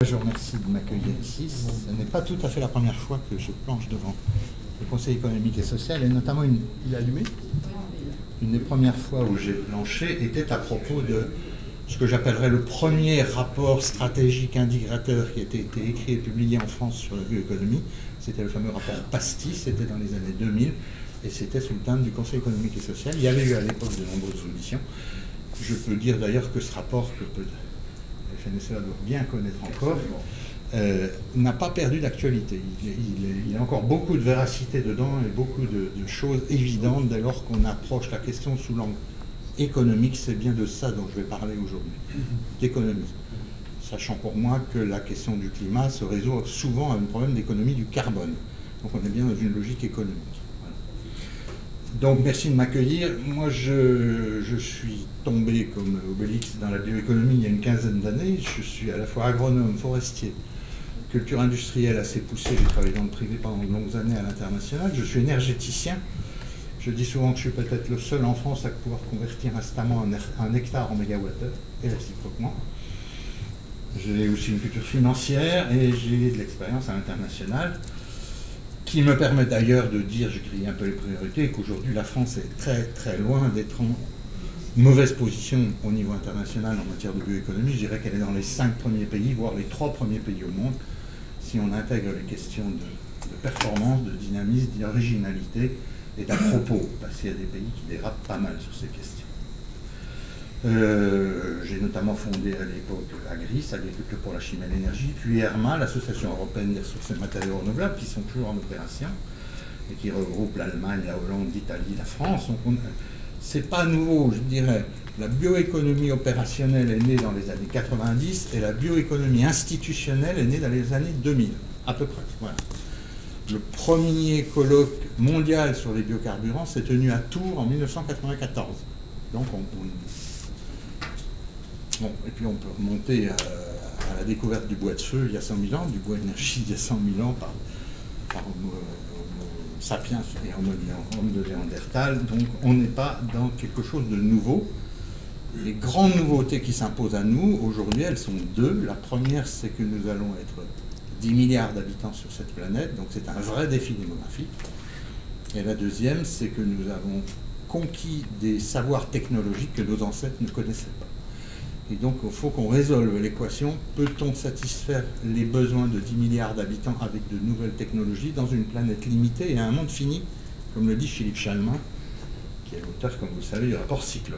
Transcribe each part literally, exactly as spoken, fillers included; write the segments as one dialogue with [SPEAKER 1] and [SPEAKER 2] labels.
[SPEAKER 1] Je vous remercie de m'accueillir ici. Ce n'est pas tout à fait la première fois que je planche devant le Conseil économique et social, et notamment une, il est allumé. Une des premières fois où j'ai planché était à propos de ce que j'appellerais le premier rapport stratégique indicateur qui a été, été écrit et publié en France sur la bioéconomie. C'était le fameux rapport PASTI, c'était dans les années deux mille, et c'était sous le thème du Conseil économique et social. Il y avait eu à l'époque de nombreuses auditions. Je peux dire d'ailleurs que ce rapport, que peut, le F N S E A doit bien connaître encore, euh, n'a pas perdu d'actualité. Il, il, il y a encore beaucoup de véracité dedans et beaucoup de, de choses évidentes dès lors qu'on approche la question sous l'angle économique. C'est bien de ça dont je vais parler aujourd'hui, d'économie. Sachant pour moi que la question du climat se résout souvent à un problème d'économie du carbone. Donc on est bien dans une logique économique. Donc merci de m'accueillir. Moi je, je suis tombé comme Obélix dans la bioéconomie il y a une quinzaine d'années. Je suis à la fois agronome, forestier, culture industrielle assez poussée. J'ai travaillé dans le privé pendant de longues années à l'international. Je suis énergéticien. Je dis souvent que je suis peut-être le seul en France à pouvoir convertir instamment un, un hectare en mégawattheure, et réciproquement. J'ai aussi une culture financière et j'ai de l'expérience à l'international, qui me permet d'ailleurs de dire, j'ai grillé un peu les priorités, qu'aujourd'hui la France est très très loin d'être en mauvaise position au niveau international en matière de bioéconomie. Je dirais qu'elle est dans les cinq premiers pays, voire les trois premiers pays au monde, si on intègre les questions de, de performance, de dynamisme, d'originalité et d'à propos, parce qu'il y a des pays qui dérapent pas mal sur ces questions. Euh, j'ai notamment fondé à l'époque Agris, Agriculture pour la chimie et l'énergie, puis ERMA, l'Association européenne des ressources et matériaux renouvelables, qui sont toujours en opération et qui regroupe l'Allemagne, la Hollande, l'Italie, la France. Donc c'est pas nouveau, je dirais. La bioéconomie opérationnelle est née dans les années quatre-vingt-dix et la bioéconomie institutionnelle est née dans les années deux mille, à peu près. Voilà. Le premier colloque mondial sur les biocarburants s'est tenu à Tours en mille neuf cent quatre-vingt-quatorze. Donc on, on Bon, et puis on peut remonter à, à la découverte du bois de feu il y a cent mille ans, du bois d'énergie il y a cent mille ans par, par Homo, Homo sapiens et Homo, Homo de Néandertal. Donc on n'est pas dans quelque chose de nouveau. Les grandes nouveautés qui s'imposent à nous aujourd'hui, elles sont deux. La première, c'est que nous allons être dix milliards d'habitants sur cette planète, donc c'est un vrai défi démographique. Et la deuxième, c'est que nous avons conquis des savoirs technologiques que nos ancêtres ne connaissaient pas. Et donc, il faut qu'on résolve l'équation. Peut-on satisfaire les besoins de dix milliards d'habitants avec de nouvelles technologies dans une planète limitée et un monde fini, comme le dit Philippe Chalmin, qui est l'auteur, comme vous le savez, du rapport Cyclope.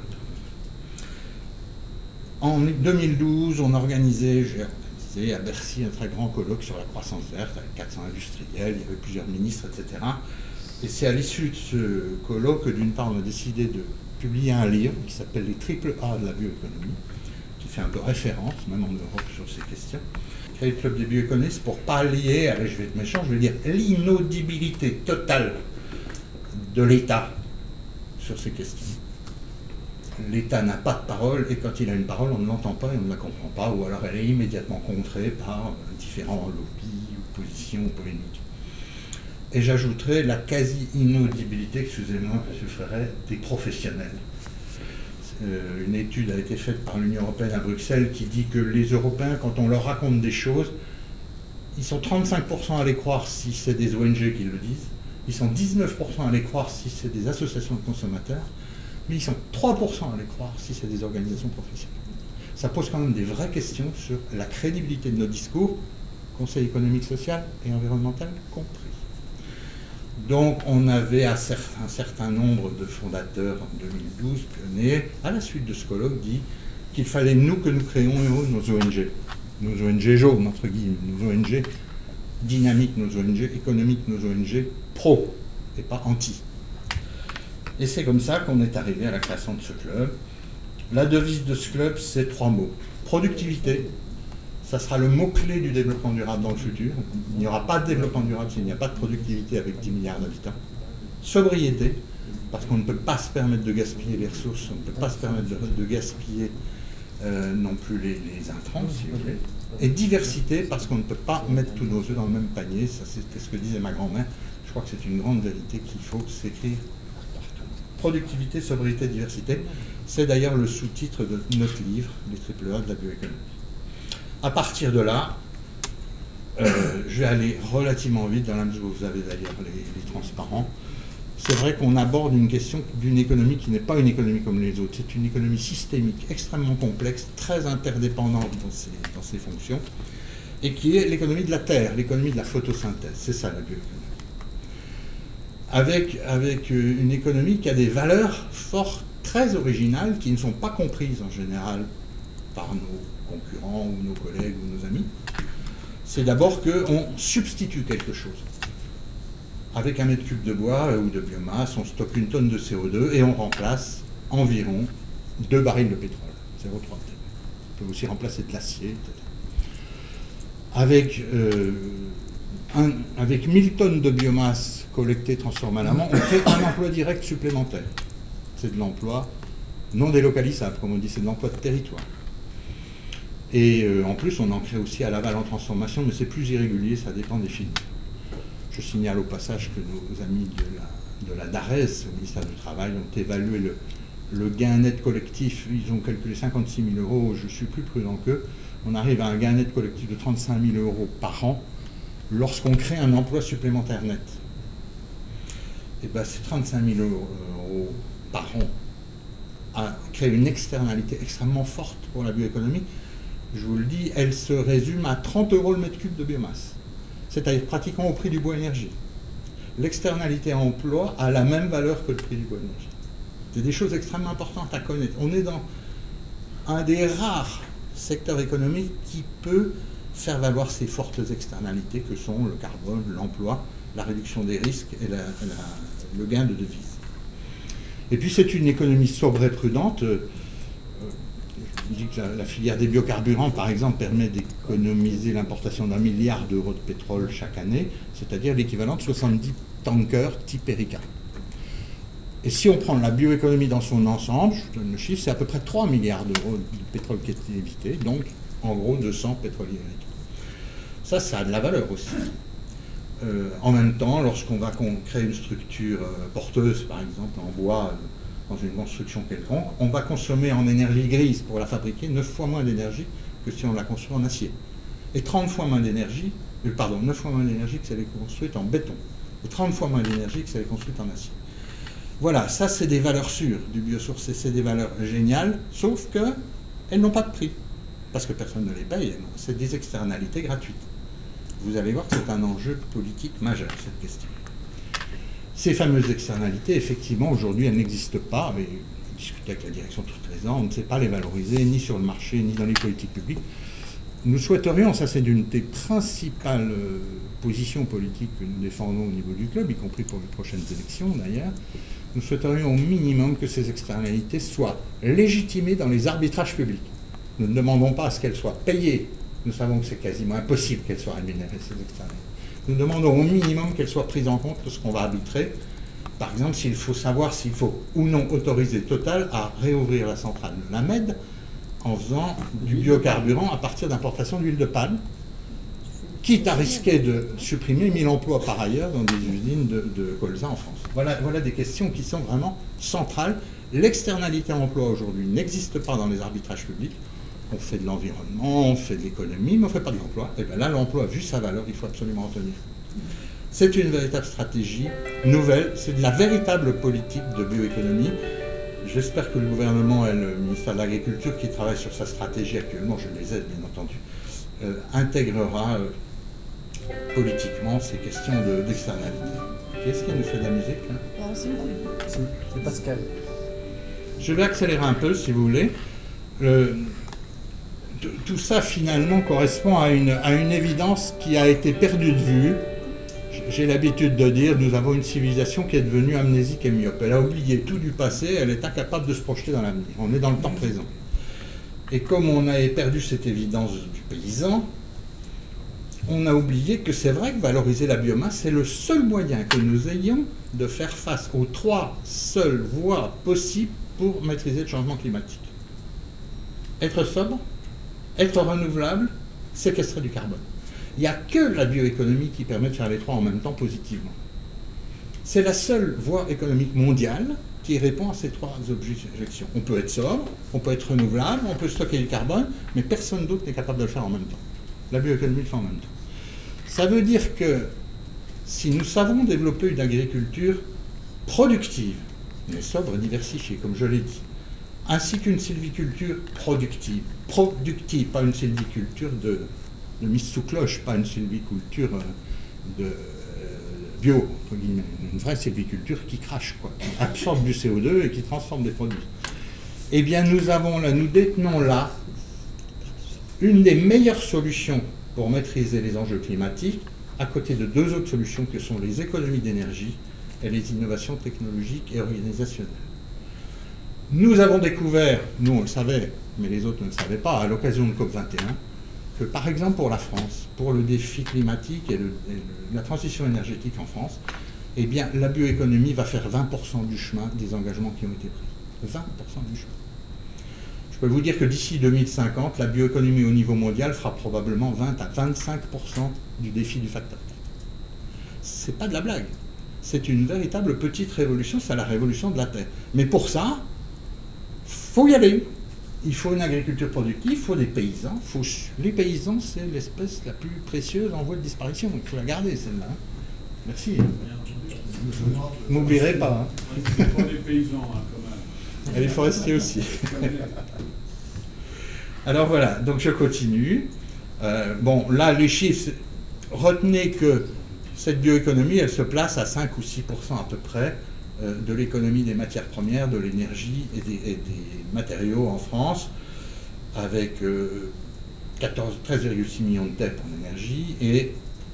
[SPEAKER 1] En deux mille douze, on organisait, j'ai organisé à Bercy un très grand colloque sur la croissance verte avec quatre cents industriels, il y avait plusieurs ministres, et cetera. Et c'est à l'issue de ce colloque que, d'une part, on a décidé de publier un livre qui s'appelle Les triple A de la bioéconomie, qui fait un peu référence, même en Europe, sur ces questions. Créer le club des bioéconomistes pour pallier, allez, je vais être méchant, je vais dire l'inaudibilité totale de l'État sur ces questions. L'État n'a pas de parole, et quand il a une parole, on ne l'entend pas et on ne la comprend pas, ou alors elle est immédiatement contrée par différents lobbies, ou positions, ou polémiques. Et j'ajouterai la quasi-inaudibilité, excusez-moi, je ferai, des professionnels. Euh, une étude a été faite par l'Union européenne à Bruxelles qui dit que les Européens, quand on leur raconte des choses, ils sont trente-cinq pour cent à les croire si c'est des O N G qui le disent, ils sont dix-neuf pour cent à les croire si c'est des associations de consommateurs, mais ils sont trois pour cent à les croire si c'est des organisations professionnelles. Ça pose quand même des vraies questions sur la crédibilité de nos discours, Conseil économique, social et environnemental compris. Donc on avait un certain nombre de fondateurs en deux mille douze, pionniers, à la suite de ce colloque, dit qu'il fallait nous que nous créions nos O N G, nos O N G jaunes, entre guillemets, nos O N G dynamiques, nos O N G économiques, nos O N G pro, et pas anti. Et c'est comme ça qu'on est arrivé à la création de ce club. La devise de ce club, c'est trois mots. Productivité, ça sera le mot-clé du développement durable dans le futur. Il n'y aura pas de développement durable s'il n'y a pas de productivité avec dix milliards d'habitants. Sobriété, parce qu'on ne peut pas se permettre de gaspiller les ressources, on ne peut pas se permettre de, de gaspiller euh, non plus les, les intrants, si vous voulez. Et diversité, parce qu'on ne peut pas mettre tous nos œufs dans le même panier. Ça, c'était ce que disait ma grand-mère. Je crois que c'est une grande vérité qu'il faut s'écrire partout. Productivité, sobriété, diversité. C'est d'ailleurs le sous-titre de notre livre, Les triple A de la bioéconomie. À partir de là, Euh, je vais aller relativement vite dans la mesure où vous avez d'ailleurs les, les transparents. C'est vrai qu'on aborde une question d'une économie qui n'est pas une économie comme les autres. C'est une économie systémique, extrêmement complexe, très interdépendante dans ses, dans ses fonctions, et qui est l'économie de la terre, l'économie de la photosynthèse. C'est ça la bioéconomie. Avec, avec une économie qui a des valeurs fortes, très originales, qui ne sont pas comprises en général par nos concurrents ou nos collègues ou nos amis. C'est d'abord qu'on substitue quelque chose. Avec un mètre cube de bois ou de biomasse, on stocke une tonne de C O deux et on remplace environ deux barils de pétrole, zéro virgule trois. On peut aussi remplacer de l'acier, et cetera. Avec, euh, un, avec mille tonnes de biomasse collectée, transformée à la main, on crée un emploi direct supplémentaire. C'est de l'emploi non délocalisable, comme on dit, c'est de l'emploi de territoire. Et euh, en plus, on en crée aussi à l'aval en transformation, mais c'est plus irrégulier, ça dépend des filières. Je signale au passage que nos amis de la, de la DARES, au ministère du Travail, ont évalué le, le gain net collectif. Ils ont calculé cinquante-six mille euros, je suis plus prudent qu'eux. On arrive à un gain net collectif de trente-cinq mille euros par an lorsqu'on crée un emploi supplémentaire net. Et bien ces trente-cinq mille euros par an à créer une externalité extrêmement forte pour la bioéconomie. Je vous le dis, elle se résume à trente euros le mètre cube de biomasse. C'est-à-dire pratiquement au prix du bois énergie. L'externalité à emploi a la même valeur que le prix du bois énergie. C'est des choses extrêmement importantes à connaître. On est dans un des rares secteurs économiques qui peut faire valoir ces fortes externalités que sont le carbone, l'emploi, la réduction des risques et la, la, le gain de devises. Et puis c'est une économie sobre et prudente. Je dis que la, la filière des biocarburants, par exemple, permet d'économiser l'importation d'un milliard d'euros de pétrole chaque année, c'est-à-dire l'équivalent de soixante-dix tankers type Erika. Et si on prend la bioéconomie dans son ensemble, je donne le chiffre, c'est à peu près trois milliards d'euros de pétrole qui est évité, donc en gros deux cents pétroliers Erika. Ça, ça a de la valeur aussi. Euh, en même temps, lorsqu'on va créer une structure euh, porteuse, par exemple en bois, euh, dans une construction quelconque, on va consommer en énergie grise pour la fabriquer neuf fois moins d'énergie que si on la construit en acier. Et trente fois moins d'énergie, euh, pardon, neuf fois moins d'énergie que si elle est construite en béton. Et trente fois moins d'énergie que si elle est construite en acier. Voilà, ça c'est des valeurs sûres du biosourcé, c'est des valeurs géniales, sauf qu'elles n'ont pas de prix, parce que personne ne les paye, c'est des externalités gratuites. Vous allez voir que c'est un enjeu politique majeur, cette question. Ces fameuses externalités, effectivement, aujourd'hui, elles n'existent pas, mais on discute avec la direction tous les ans, on ne sait pas les valoriser, ni sur le marché, ni dans les politiques publiques. Nous souhaiterions, ça c'est d'une des principales euh, positions politiques que nous défendons au niveau du club, y compris pour les prochaines élections d'ailleurs, nous souhaiterions au minimum que ces externalités soient légitimées dans les arbitrages publics. Nous ne demandons pas à ce qu'elles soient payées. Nous savons que c'est quasiment impossible qu'elles soient rémunérées, ces externalités. Nous demandons au minimum qu'elles soient prises en compte lorsqu'on va arbitrer. Par exemple, s'il faut savoir s'il faut ou non autoriser Total à réouvrir la centrale de la Med en faisant du biocarburant à partir d'importation d'huile de palme, quitte à risquer de supprimer mille emplois par ailleurs dans des usines de, de colza en France. Voilà, voilà des questions qui sont vraiment centrales. L'externalité à emploi aujourd'hui n'existe pas dans les arbitrages publics. On fait de l'environnement, on fait de l'économie, mais on ne fait pas de l'emploi. Et bien là, l'emploi, vu sa valeur, il faut absolument en tenir. C'est une véritable stratégie nouvelle, c'est de la véritable politique de bioéconomie. J'espère que le gouvernement et le ministère de l'Agriculture, qui travaille sur sa stratégie actuellement, je les aide bien entendu, euh, intégrera euh, politiquement ces questions d'externalité. De, Qui est-ce qui nous fait de la musique hein
[SPEAKER 2] Non, c'est c'est Pascal.
[SPEAKER 1] Je vais accélérer un peu, si vous voulez. Euh, Tout ça, finalement, correspond à une, à une évidence qui a été perdue de vue. J'ai l'habitude de dire, nous avons une civilisation qui est devenue amnésique et myope. Elle a oublié tout du passé, elle est incapable de se projeter dans l'avenir. On est dans le temps présent. Et comme on a perdu cette évidence du paysan, on a oublié que c'est vrai que valoriser la biomasse, c'est le seul moyen que nous ayons de faire face aux trois seules voies possibles pour maîtriser le changement climatique. Être sobre, être renouvelable, séquestrer du carbone. Il n'y a que la bioéconomie qui permet de faire les trois en même temps positivement. C'est la seule voie économique mondiale qui répond à ces trois objections. On peut être sobre, on peut être renouvelable, on peut stocker du carbone, mais personne d'autre n'est capable de le faire en même temps. La bioéconomie le fait en même temps. Ça veut dire que si nous savons développer une agriculture productive, mais sobre et diversifiée, comme je l'ai dit, ainsi qu'une sylviculture productive, productive, pas une sylviculture de, de mise sous cloche, pas une sylviculture de euh, bio, entre guillemets, une vraie sylviculture qui crache, quoi, qui absorbe du C O deux et qui transforme des produits. Eh bien, nous avons là, nous détenons là une des meilleures solutions pour maîtriser les enjeux climatiques, à côté de deux autres solutions que sont les économies d'énergie et les innovations technologiques et organisationnelles. Nous avons découvert, nous on le savait, mais les autres ne le savaient pas, à l'occasion de COP vingt et un, que par exemple pour la France, pour le défi climatique et, le, et le, la transition énergétique en France, eh bien la bioéconomie va faire vingt pour cent du chemin des engagements qui ont été pris. vingt pour cent du chemin. Je peux vous dire que d'ici deux mille cinquante, la bioéconomie au niveau mondial fera probablement vingt à vingt-cinq pour cent du défi du facteur quatre. C'est pas de la blague. C'est une véritable petite révolution, c'est la révolution de la Terre. Mais pour ça, il faut y aller. Il faut une agriculture productive, il faut des paysans. Faut... Les paysans, c'est l'espèce la plus précieuse en voie de disparition. Il faut la garder, celle-là. Merci. M'oublierez pas. Hein.
[SPEAKER 3] C'est pour les paysans, hein, quand même.
[SPEAKER 1] Et les forestiers aussi. Alors voilà, donc je continue. Euh, bon, là, les chiffres, retenez que cette bioéconomie, elle se place à cinq ou six pour cent à peu près euh, de l'économie des matières premières, de l'énergie et des, et des matériaux en France, avec euh, treize virgule six millions de T E P en énergie et,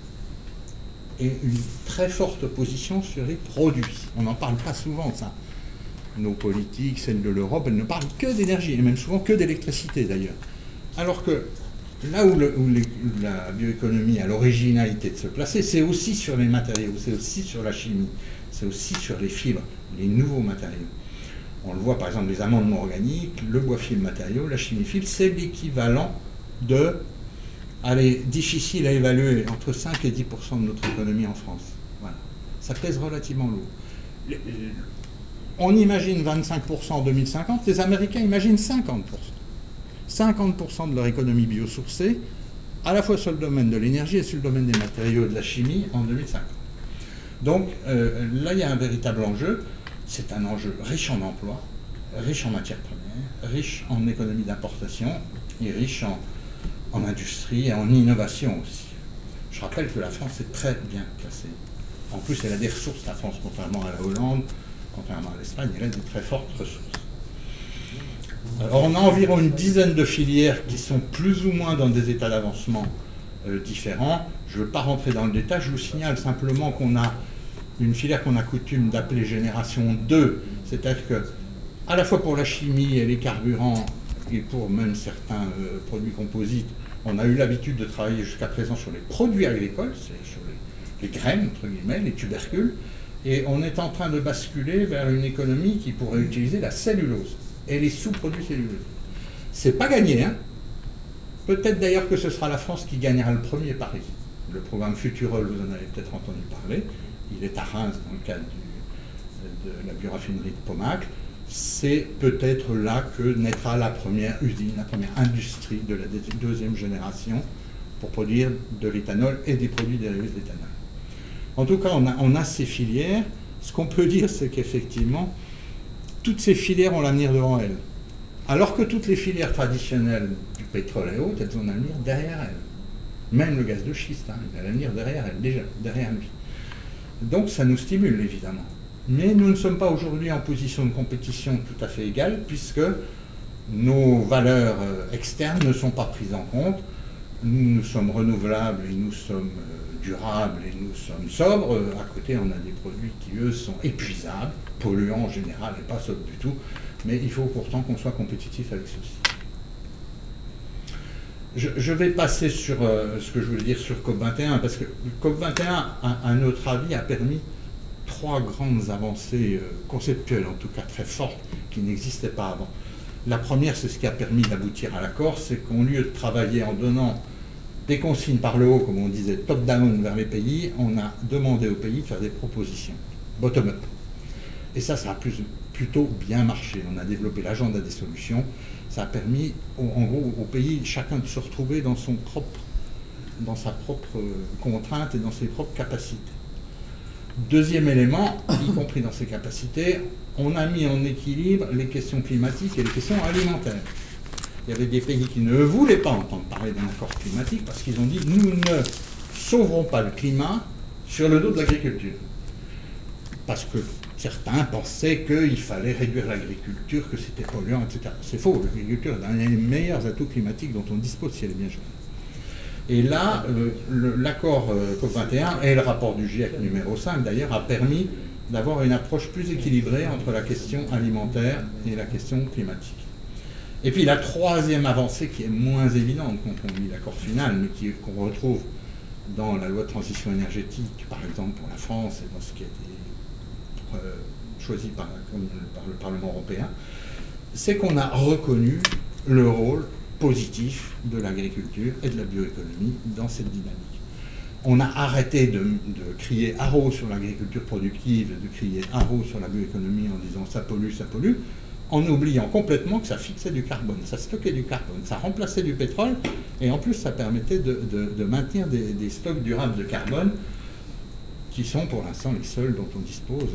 [SPEAKER 1] et une très forte position sur les produits. On n'en parle pas souvent de ça. Nos politiques, celles de l'Europe, elles ne parlent que d'énergie, et même souvent que d'électricité d'ailleurs. Alors que là où, le, où, les, où la bioéconomie a l'originalité de se placer, c'est aussi sur les matériaux, c'est aussi sur la chimie, c'est aussi sur les fibres, les nouveaux matériaux. On le voit par exemple, les amendements organiques, le bois fibre matériau, la chimie fibre, c'est l'équivalent de, allez, difficile à évaluer, entre cinq et dix pour cent de notre économie en France. Voilà. Ça pèse relativement lourd. Le, le, On imagine vingt-cinq pour cent en deux mille cinquante, les Américains imaginent cinquante pour cent. cinquante pour cent de leur économie biosourcée, à la fois sur le domaine de l'énergie et sur le domaine des matériaux et de la chimie en deux mille cinquante. Donc euh, là, il y a un véritable enjeu. C'est un enjeu riche en emplois, riche en matières premières, riche en économie d'importation et riche en, en industrie et en innovation aussi. Je rappelle que la France est très bien placée. En plus, elle a des ressources, la France, contrairement à la Hollande, contrairement à l'Espagne, elle a des très fortes ressources. Alors, on a environ une dizaine de filières qui sont plus ou moins dans des états d'avancement euh, différents. Je ne veux pas rentrer dans le détail, je vous signale simplement qu'on a une filière qu'on a coutume d'appeler génération deux, c'est-à-dire que, à la fois pour la chimie et les carburants, et pour même certains euh, produits composites, on a eu l'habitude de travailler jusqu'à présent sur les produits agricoles, c'est sur les, les graines, entre guillemets, les tubercules, et on est en train de basculer vers une économie qui pourrait utiliser la cellulose et les sous-produits celluleux. C'est pas gagné, hein. Peut-être d'ailleurs que ce sera la France qui gagnera le premier pari. Le programme Futurol, vous en avez peut-être entendu parler, il est à Reims dans le cadre du, de la bioraffinerie de Pomacle. C'est peut-être là que naîtra la première usine, la première industrie de la deuxième génération pour produire de l'éthanol et des produits dérivés de l'éthanol. En tout cas, on a, on a ces filières. Ce qu'on peut dire, c'est qu'effectivement, toutes ces filières ont l'avenir devant elles. Alors que toutes les filières traditionnelles du pétrole et autres, elles ont l'avenir derrière elles. Même le gaz de schiste, hein, il a l'avenir derrière elles, déjà, derrière lui. Donc ça nous stimule, évidemment. Mais nous ne sommes pas aujourd'hui en position de compétition tout à fait égale, puisque nos valeurs externes ne sont pas prises en compte. Nous, nous sommes renouvelables et nous sommes durables et nous sommes sobres. À côté, on a des produits qui, eux, sont épuisables, polluants en général et pas sobres du tout. Mais il faut pourtant qu'on soit compétitif avec ceci. Je, je vais passer sur euh, ce que je voulais dire sur COP vingt et un, parce que COP vingt et un, à, à notre avis, a permis trois grandes avancées euh, conceptuelles, en tout cas très fortes, qui n'existaient pas avant. La première, c'est ce qui a permis d'aboutir à l'accord, c'est qu'au lieu de travailler en donnant des consignes par le haut, comme on disait, top-down vers les pays, on a demandé aux pays de faire des propositions, bottom-up. Et ça, ça a plus, plutôt bien marché. On a développé l'agenda des solutions. Ça a permis, en gros, aux pays, chacun de se retrouver dans son propre dans sa propre contrainte et dans ses propres capacités. Deuxième élément, y compris dans ses capacités, on a mis en équilibre les questions climatiques et les questions alimentaires. Il y avait des pays qui ne voulaient pas entendre parler d'un accord climatique parce qu'ils ont dit « nous ne sauverons pas le climat sur le dos de l'agriculture ». Parce que certains pensaient qu'il fallait réduire l'agriculture, que c'était polluant, et cetera. C'est faux, l'agriculture est un des meilleurs atouts climatiques dont on dispose si elle est bien gérée. Et là, l'accord COP vingt et un et le rapport du GIEC numéro cinq, d'ailleurs, a permis d'avoir une approche plus équilibrée entre la question alimentaire et la question climatique. Et puis la troisième avancée qui est moins évidente quand on lit l'accord final, mais qu'on retrouve dans la loi de transition énergétique, par exemple pour la France, et dans ce qui a été euh, choisi par, la, par le Parlement européen, c'est qu'on a reconnu le rôle positif de l'agriculture et de la bioéconomie dans cette dynamique. On a arrêté de, de crier haro sur l'agriculture productive et de crier haro sur la bioéconomie en disant ça pollue, ça pollue, en oubliant complètement que ça fixait du carbone, ça stockait du carbone, ça remplaçait du pétrole, et en plus ça permettait de, de, de maintenir des, des stocks durables de carbone qui sont pour l'instant les seuls dont on dispose.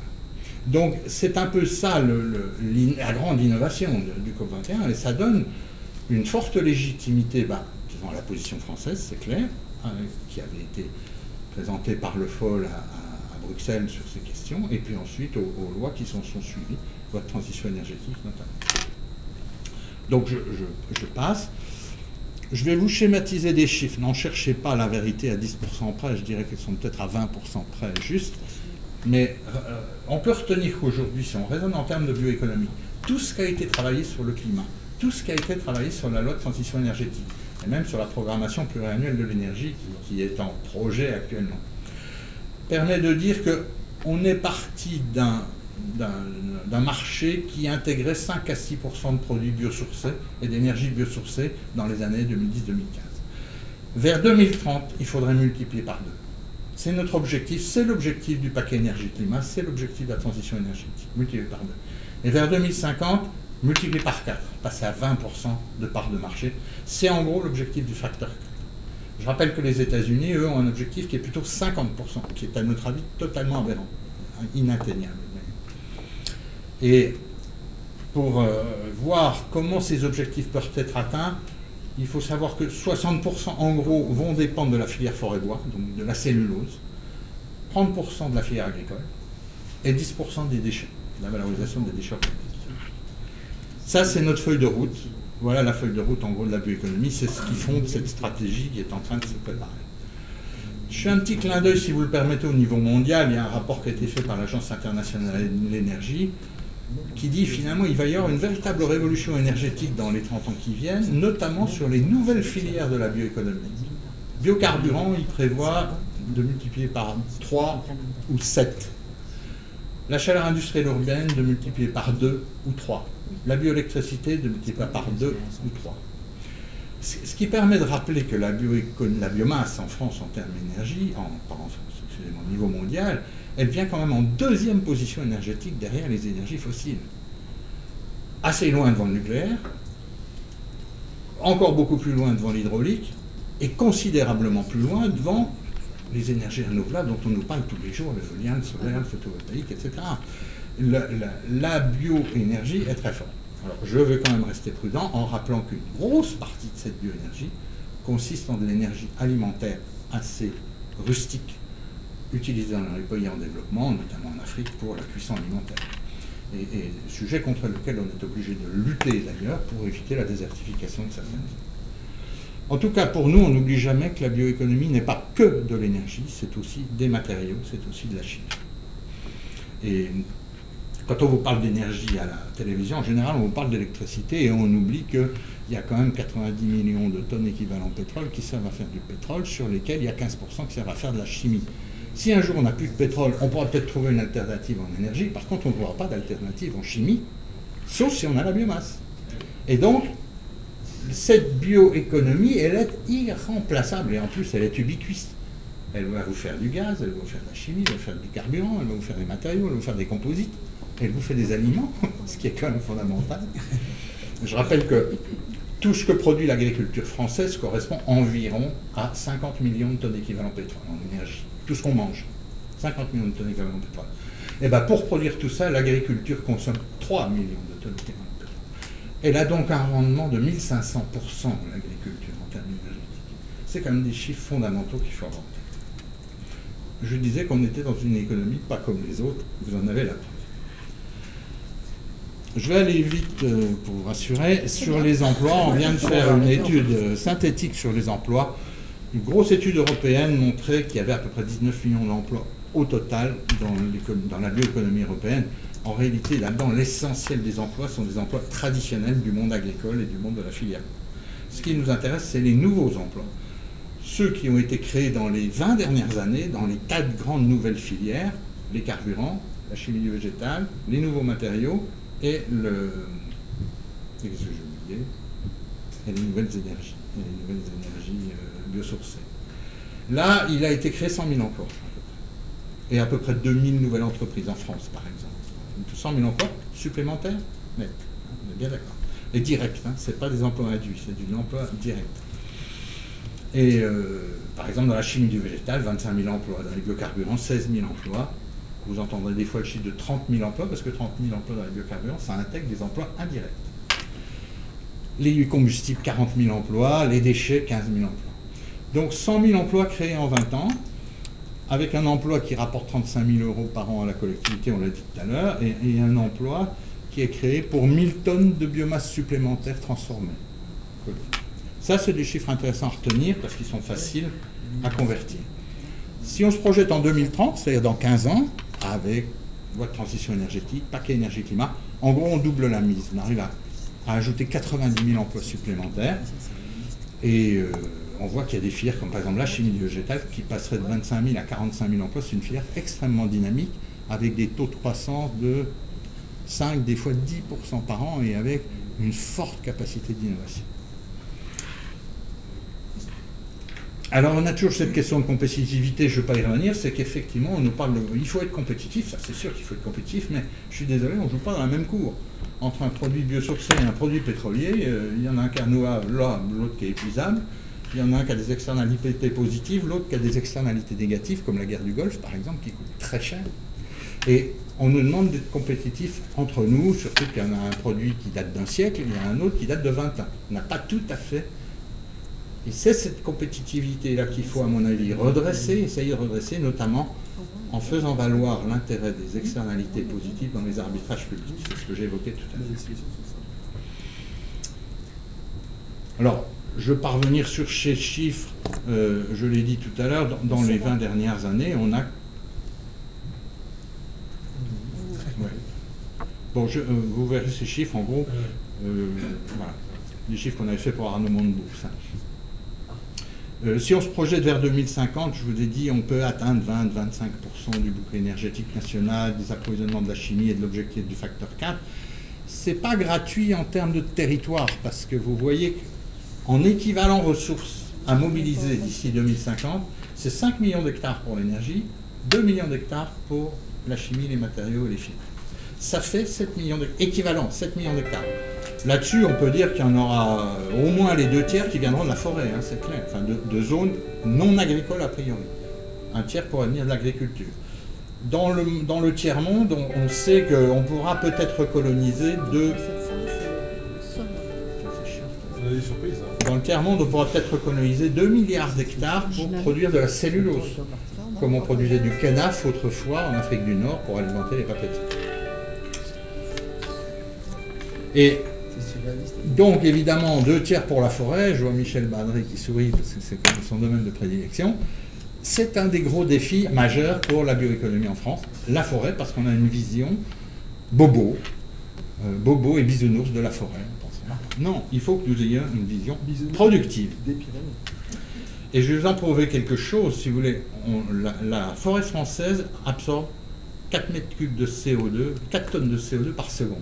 [SPEAKER 1] Donc c'est un peu ça le, le, la grande innovation de, du COP vingt et un, et ça donne une forte légitimité bah, devant la position française, c'est clair, hein, qui avait été présentée par le F O L à, à, à Bruxelles sur ces questions, et puis ensuite aux, aux lois qui s'en sont suivies, loi de transition énergétique notamment. Donc je, je, je passe. Je vais vous schématiser des chiffres. N'en cherchez pas la vérité à dix pour cent près, je dirais qu'elles sont peut-être à vingt pour cent près juste. Mais euh, on peut retenir qu'aujourd'hui, si on raisonne en termes de bioéconomie, tout ce qui a été travaillé sur le climat, tout ce qui a été travaillé sur la loi de transition énergétique, et même sur la programmation pluriannuelle de l'énergie, qui, qui est en projet actuellement, permet de dire qu'on est parti d'un d'un marché qui intégrait cinq à six pour cent de produits biosourcés et d'énergie biosourcée dans les années deux mille dix deux mille quinze. Vers deux mille trente, il faudrait multiplier par deux. C'est notre objectif, c'est l'objectif du paquet énergie-climat, c'est l'objectif de la transition énergétique, multiplier par deux. Et vers deux mille cinquante, multiplier par quatre, passer à vingt pour cent de part de marché. C'est en gros l'objectif du facteur quatre. Je rappelle que les États-Unis, eux, ont un objectif qui est plutôt cinquante pour cent, qui est à notre avis totalement aberrant, inatteignable. Et pour euh, voir comment ces objectifs peuvent être atteints, il faut savoir que soixante pour cent en gros vont dépendre de la filière forêt-bois, donc de la cellulose, trente pour cent de la filière agricole et dix pour cent des déchets, la valorisation des déchets organiques. Ça, c'est notre feuille de route. Voilà la feuille de route en gros de la bioéconomie, c'est ce qui fonde cette stratégie qui est en train de se préparer. Je fais un petit clin d'œil, si vous le permettez, au niveau mondial. Il y a un rapport qui a été fait par l'Agence internationale de l'énergie qui dit finalement qu'il va y avoir une véritable révolution énergétique dans les trente ans qui viennent, notamment sur les nouvelles filières de la bioéconomie. Biocarburant, il prévoit de multiplier par trois ou sept. La chaleur industrielle urbaine, de multiplier par deux ou trois. La bioélectricité, de multiplier par deux ou trois. Ce qui permet de rappeler que la, bio, la biomasse en France en termes d'énergie, en, pas en France, excusez-moi, au niveau mondial, elle vient quand même en deuxième position énergétique derrière les énergies fossiles. Assez loin devant le nucléaire, encore beaucoup plus loin devant l'hydraulique, et considérablement plus loin devant les énergies renouvelables dont on nous parle tous les jours, l'éolien, le solaire, le photovoltaïque, et cetera. La, la, la bioénergie est très forte. Alors, je veux quand même rester prudent en rappelant qu'une grosse partie de cette bioénergie consiste en de l'énergie alimentaire assez rustique, utilisée dans les pays en développement, notamment en Afrique, pour la cuisson alimentaire. Et, et sujet contre lequel on est obligé de lutter d'ailleurs pour éviter la désertification de certaines zones. En tout cas, pour nous, on n'oublie jamais que la bioéconomie n'est pas que de l'énergie, c'est aussi des matériaux, c'est aussi de la chimie. Et quand on vous parle d'énergie à la télévision, en général, on vous parle d'électricité et on oublie qu'il y a quand même quatre-vingt-dix millions de tonnes équivalent pétrole qui servent à faire du pétrole, sur lesquels il y a quinze pour cent qui servent à faire de la chimie. Si un jour on n'a plus de pétrole, on pourra peut-être trouver une alternative en énergie. Par contre, on ne trouvera pas d'alternative en chimie, sauf si on a la biomasse. Et donc, cette bioéconomie, elle est irremplaçable et en plus, elle est ubiquiste. Elle va vous faire du gaz, elle va vous faire de la chimie, elle va vous faire du carburant, elle va vous faire des matériaux, elle va vous faire des composites. Elle vous fait des aliments, ce qui est quand même fondamental. Je rappelle que tout ce que produit l'agriculture française correspond environ à cinquante millions de tonnes d'équivalent pétrole en énergie. Tout ce qu'on mange, cinquante millions de tonnes d'équivalent pétrole. Et bien pour produire tout ça, l'agriculture consomme trois millions de tonnes d'équivalent pétrole. Elle a donc un rendement de mille cinq cents pour cent l'agriculture en termes énergétiques. C'est quand même des chiffres fondamentaux qu'il faut avoir. Je disais qu'on était dans une économie pas comme les autres, vous en avez la preuve. Je vais aller vite euh, pour vous rassurer. Sur les emplois, on vient de faire une étude euh, synthétique sur les emplois. Une grosse étude européenne montrait qu'il y avait à peu près dix-neuf millions d'emplois au total dans, dans la bioéconomie européenne. En réalité, là-dedans, l'essentiel des emplois sont des emplois traditionnels du monde agricole et du monde de la filière. Ce qui nous intéresse, c'est les nouveaux emplois. Ceux qui ont été créés dans les vingt dernières années, dans les quatre grandes nouvelles filières, les carburants, la chimie du végétal, les nouveaux matériaux, et le qu'est-ce que j'ai oublié et les nouvelles énergies, et les nouvelles énergies euh, biosourcées. Là, il a été créé cent mille emplois, et à peu près deux mille nouvelles entreprises en France, par exemple. cent mille emplois supplémentaires, net, hein, on est bien d'accord. Et direct, hein, ce n'est pas des emplois induits, c'est du emploi direct. Et euh, par exemple, dans la chimie du végétal, vingt-cinq mille emplois, dans les biocarburants, seize mille emplois. Vous entendrez des fois le chiffre de trente mille emplois, parce que trente mille emplois dans les biocarburants, ça intègre des emplois indirects. Les combustibles, quarante mille emplois, les déchets, quinze mille emplois. Donc cent mille emplois créés en vingt ans, avec un emploi qui rapporte trente-cinq mille euros par an à la collectivité, on l'a dit tout à l'heure, et, et un emploi qui est créé pour mille tonnes de biomasse supplémentaire transformée. Ça, c'est des chiffres intéressants à retenir, parce qu'ils sont faciles à convertir. Si on se projette en deux mille trente, c'est-à-dire dans quinze ans, avec loi de transition énergétique, paquet énergie-climat, en gros, on double la mise. On arrive à, à ajouter quatre-vingt-dix mille emplois supplémentaires. Et euh, on voit qu'il y a des filières comme par exemple la chimie du végétal qui passerait de vingt-cinq mille à quarante-cinq mille emplois. C'est une filière extrêmement dynamique, avec des taux de croissance de cinq, des fois dix pour cent par an, et avec une forte capacité d'innovation. Alors on a toujours cette question de compétitivité, je ne vais pas y revenir, c'est qu'effectivement on nous parle de... Il faut être compétitif, ça c'est sûr qu'il faut être compétitif, mais je suis désolé, on ne joue pas dans la même cour. Entre un produit biosourcé et un produit pétrolier, euh, il y en a un qui a renouvelable, l'autre qui est épuisable, il y en a un qui a des externalités positives, l'autre qui a des externalités négatives, comme la guerre du Golfe par exemple, qui coûte très cher. Et on nous demande d'être compétitifs entre nous, surtout qu'il y en a un produit qui date d'un siècle, et il y en a un autre qui date de vingt ans. On n'a pas tout à fait... Et c'est cette compétitivité-là qu'il faut, à mon avis, redresser, essayer de redresser, notamment en faisant valoir l'intérêt des externalités positives dans les arbitrages publics. C'est ce que j'évoquais tout à l'heure. Alors, je vais parvenir sur ces chiffres, euh, je l'ai dit tout à l'heure, dans, dans les vingt dernières années, on a... Ouais. Bon, je, euh, vous verrez ces chiffres, en gros, euh, voilà, les chiffres qu'on avait fait pour Arnaud Montebourg. Euh, si on se projette vers deux mille cinquante, je vous ai dit, on peut atteindre vingt à vingt-cinq pour cent du bouclier énergétique national, des approvisionnements de la chimie et de l'objectif du facteur quatre. Ce n'est pas gratuit en termes de territoire, parce que vous voyez qu'en équivalent ressources à mobiliser d'ici deux mille cinquante, c'est cinq millions d'hectares pour l'énergie, deux millions d'hectares pour la chimie, les matériaux et les fibres. Ça fait sept millions d'hectares, équivalent, sept millions d'hectares. Là-dessus, on peut dire qu'il y en aura au moins les deux tiers qui viendront de la forêt, hein, c'est clair, enfin de, de zones non agricoles a priori. Un tiers pourrait venir de l'agriculture. Dans le, dans le tiers-monde, on, on sait qu'on pourra peut-être coloniser de... Dans le tiers-monde, on pourra peut-être coloniser deux milliards d'hectares pour produire de la cellulose, comme on produisait du kenaf autrefois en Afrique du Nord pour alimenter les papetiers. Et donc, évidemment, deux tiers pour la forêt, je vois Michel Badry qui sourit parce que c'est son domaine de prédilection. C'est un des gros défis majeurs pour la bioéconomie en France, la forêt, parce qu'on a une vision bobo, euh, bobo et bisounours de la forêt. Non, il faut que nous ayons une vision productive. Et je vais vous en prouver quelque chose, si vous voulez. On, la, la forêt française absorbe quatre mètres cubes de C O deux, quatre tonnes de C O deux par seconde.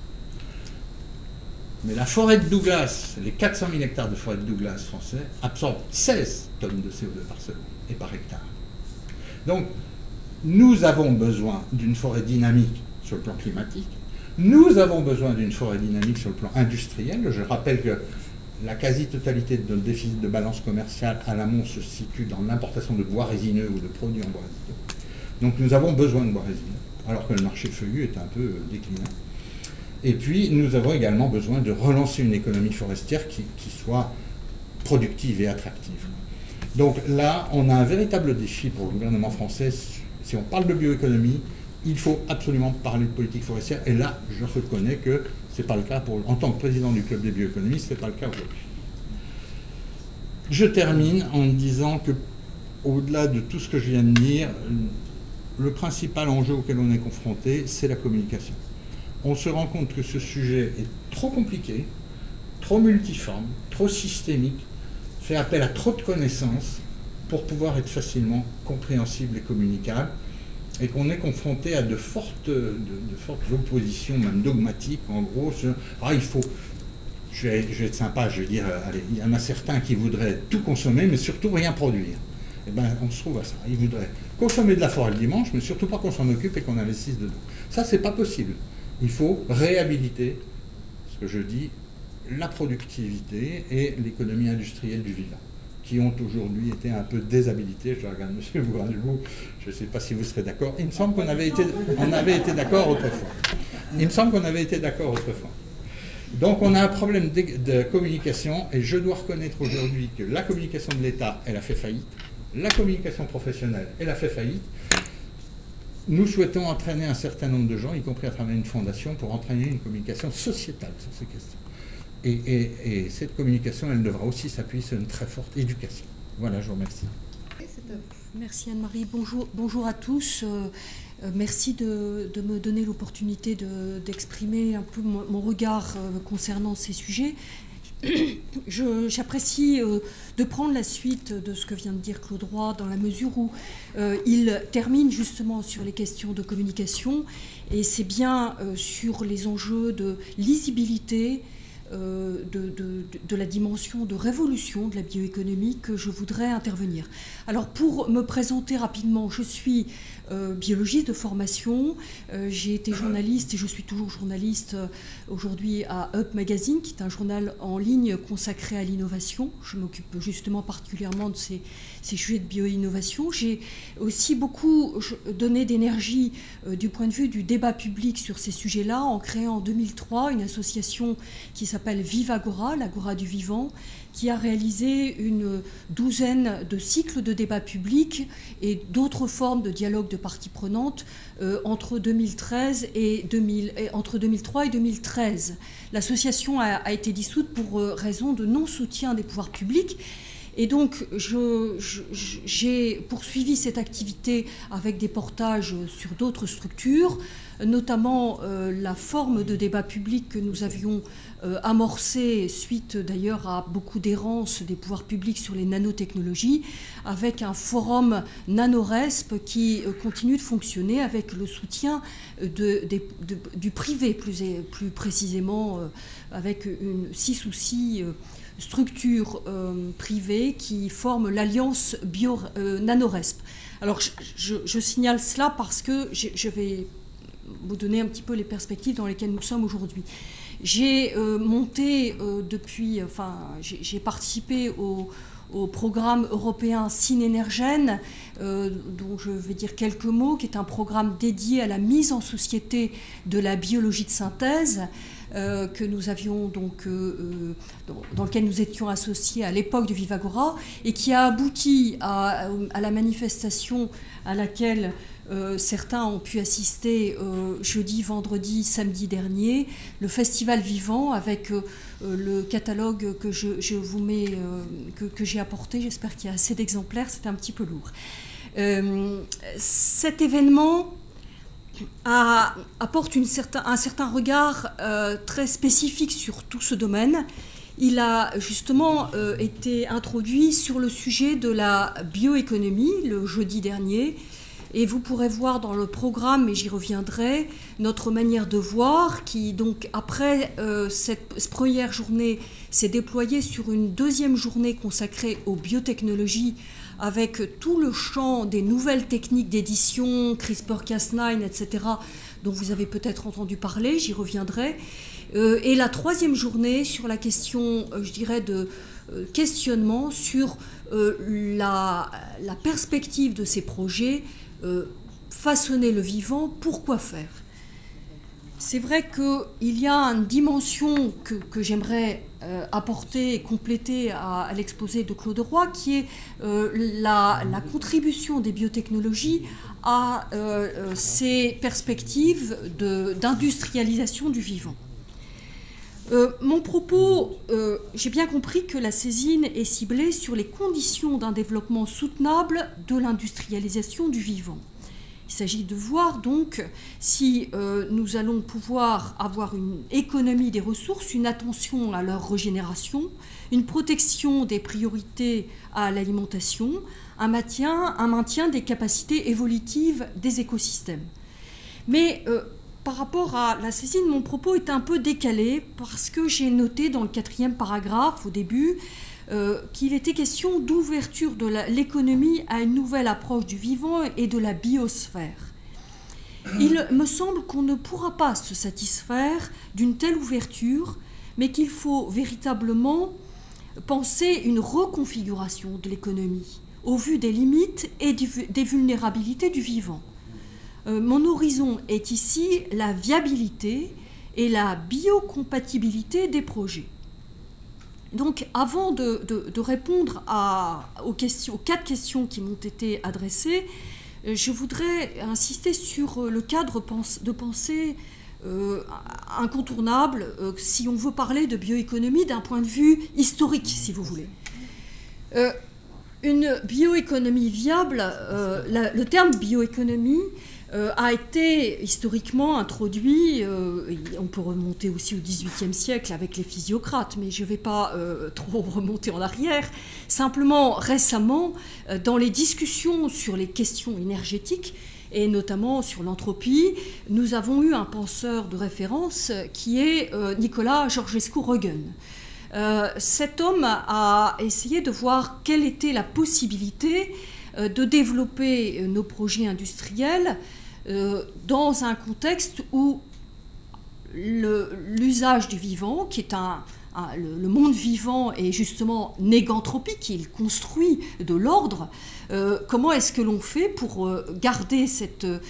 [SPEAKER 1] Mais la forêt de Douglas, les quatre cent mille hectares de forêt de Douglas français, absorbent seize tonnes de C O deux par seconde et par hectare. Donc, nous avons besoin d'une forêt dynamique sur le plan climatique. Nous avons besoin d'une forêt dynamique sur le plan industriel. Je rappelle que la quasi-totalité de notre déficit de balance commerciale à l'amont se situe dans l'importation de bois résineux ou de produits en bois résineux. Donc nous avons besoin de bois résineux, alors que le marché feuillu est un peu déclinant. Et puis nous avons également besoin de relancer une économie forestière qui, qui soit productive et attractive. Donc là, on a un véritable défi pour le gouvernement français. Si on parle de bioéconomie, il faut absolument parler de politique forestière. Et là, je reconnais que ce n'est pas le cas pour, en tant que président du club des bioéconomistes, ce n'est pas le cas aujourd'hui. Je termine en disant que, au-delà de tout ce que je viens de dire, le principal enjeu auquel on est confronté, c'est la communication. On se rend compte que ce sujet est trop compliqué, trop multiforme, trop systémique, fait appel à trop de connaissances pour pouvoir être facilement compréhensible et communicable, et qu'on est confronté à de fortes, de, de fortes oppositions, même dogmatiques, en gros, sur, ah, il faut, je vais, je vais être sympa, je vais dire, allez, il y en a certains qui voudraient tout consommer, mais surtout rien produire. Eh bien, on se trouve à ça. Ils voudraient consommer de la forêt le dimanche, mais surtout pas qu'on s'en occupe et qu'on investisse dedans. Ça, c'est pas possible. Il faut réhabiliter, ce que je dis, la productivité et l'économie industrielle du vivant, qui ont aujourd'hui été un peu déshabilités. Je regarde M. Bourralou, je ne sais pas si vous serez d'accord. Il me semble qu'on avait été, on avait été d'accord autrefois. Il me semble qu'on avait été d'accord autrefois. Donc on a un problème de, de communication, et je dois reconnaître aujourd'hui que la communication de l'État, elle a fait faillite. La communication professionnelle, elle a fait faillite. Nous souhaitons entraîner un certain nombre de gens, y compris à travers une fondation, pour entraîner une communication sociétale sur ces questions. Et, et, et cette communication, elle devra aussi s'appuyer sur une très forte éducation. Voilà, je vous remercie.
[SPEAKER 4] Merci Anne-Marie. Bonjour, bonjour à tous. Euh, euh, merci de, de me donner l'opportunité de, d'exprimer un peu mon, mon regard euh, concernant ces sujets. J'apprécie euh, de prendre la suite de ce que vient de dire Claude Roy, dans la mesure où euh, il termine justement sur les questions de communication, et c'est bien euh, sur les enjeux de lisibilité, euh, de, de, de la dimension de révolution de la bioéconomie que je voudrais intervenir. Alors pour me présenter rapidement, je suis Euh, biologiste de formation, euh, j'ai été journaliste et je suis toujours journaliste euh, aujourd'hui à Up Magazine, qui est un journal en ligne consacré à l'innovation. Je m'occupe justement particulièrement de ces, ces sujets de bio-innovation. J'ai aussi beaucoup donné d'énergie euh, du point de vue du débat public sur ces sujets-là, en créant en deux mille trois une association qui s'appelle Vivagora, l'Agora du vivant, qui a réalisé une douzaine de cycles de débats publics et d'autres formes de dialogue de parties prenantes euh, entre, deux mille treize et deux mille, et entre deux mille trois et deux mille treize. L'association a, a été dissoute pour euh, raison de non-soutien des pouvoirs publics. Et donc, je, je, j'ai poursuivi cette activité avec des portages sur d'autres structures, notamment euh, la forme de débat public que nous avions euh, amorcée, suite d'ailleurs à beaucoup d'errance des pouvoirs publics sur les nanotechnologies, avec un forum NanoResp qui euh, continue de fonctionner avec le soutien de, de, de, du privé, plus, plus précisément, euh, avec une, six ou six... Euh, structures euh, privées qui forment l'alliance bio euh, NanoResp. Alors je, je, je signale cela parce que je, je vais vous donner un petit peu les perspectives dans lesquelles nous sommes aujourd'hui. J'ai euh, monté euh, depuis, enfin j'ai participé au, au programme européen Synergène, euh, dont je vais dire quelques mots, qui est un programme dédié à la mise en société de la biologie de synthèse, Euh, que nous avions donc, euh, euh, dans, dans lequel nous étions associés à l'époque de Vivagora, et qui a abouti à, à la manifestation à laquelle euh, certains ont pu assister euh, jeudi, vendredi, samedi dernier, le Festival Vivant, avec euh, le catalogue que je, je vous mets, euh, que, que j'ai apporté. J'espère qu'il y a assez d'exemplaires, c'était un petit peu lourd. Euh, cet événement À, apporte une certain, un certain regard euh, très spécifique sur tout ce domaine. Il a justement euh, été introduit sur le sujet de la bioéconomie le jeudi dernier, et vous pourrez voir dans le programme, et j'y reviendrai, notre manière de voir qui, donc, après euh, cette première journée, s'est déployée sur une deuxième journée consacrée aux biotechnologies, avec tout le champ des nouvelles techniques d'édition, CRISPR Cas neuf, et cetera, dont vous avez peut-être entendu parler, j'y reviendrai. Euh, et la troisième journée sur la question, euh, je dirais, de euh, questionnement sur euh, la, la perspective de ces projets, euh, façonner le vivant, pourquoi faire ? C'est vrai qu'il y a une dimension que, que j'aimerais euh, apporter et compléter à, à l'exposé de Claude Roy, qui est euh, la, la contribution des biotechnologies à euh, euh, ces perspectives de, d'industrialisation du vivant. Euh, mon propos, euh, j'ai bien compris que la saisine est ciblée sur les conditions d'un développement soutenable de l'industrialisation du vivant. Il s'agit de voir donc si euh, nous allons pouvoir avoir une économie des ressources, une attention à leur régénération, une protection des priorités à l'alimentation, un maintien, un maintien des capacités évolutives des écosystèmes. Mais euh, par rapport à la saisine, mon propos est un peu décalé parce que j'ai noté dans le quatrième paragraphe au début Euh, qu'il était question d'ouverture de la, l'économie à une nouvelle approche du vivant et de la biosphère. Il me semble qu'on ne pourra pas se satisfaire d'une telle ouverture, mais qu'il faut véritablement penser une reconfiguration de l'économie au vu des limites et du, des vulnérabilités du vivant. Euh, mon horizon est ici la viabilité et la biocompatibilité des projets. Donc, avant de, de, de répondre à, aux, questions, aux quatre questions qui m'ont été adressées, je voudrais insister sur le cadre de pensée euh, incontournable euh, si on veut parler de bioéconomie d'un point de vue historique, si vous voulez. Euh, une bioéconomie viable, euh, la, le terme bioéconomie Euh, a été historiquement introduit, euh, on peut remonter aussi au dix-huitième siècle avec les physiocrates, mais je ne vais pas euh, trop remonter en arrière. Simplement, récemment, euh, dans les discussions sur les questions énergétiques, et notamment sur l'entropie, nous avons eu un penseur de référence qui est euh, Nicolas Georgescu-Roegen. Euh, cet homme a essayé de voir quelle était la possibilité euh, de développer nos projets industriels euh, dans un contexte où le, l'usage du vivant, qui est un, un le, le monde vivant est justement négantropique, il construit de l'ordre. Euh, comment est-ce que l'on fait pour euh, garder cette, euh,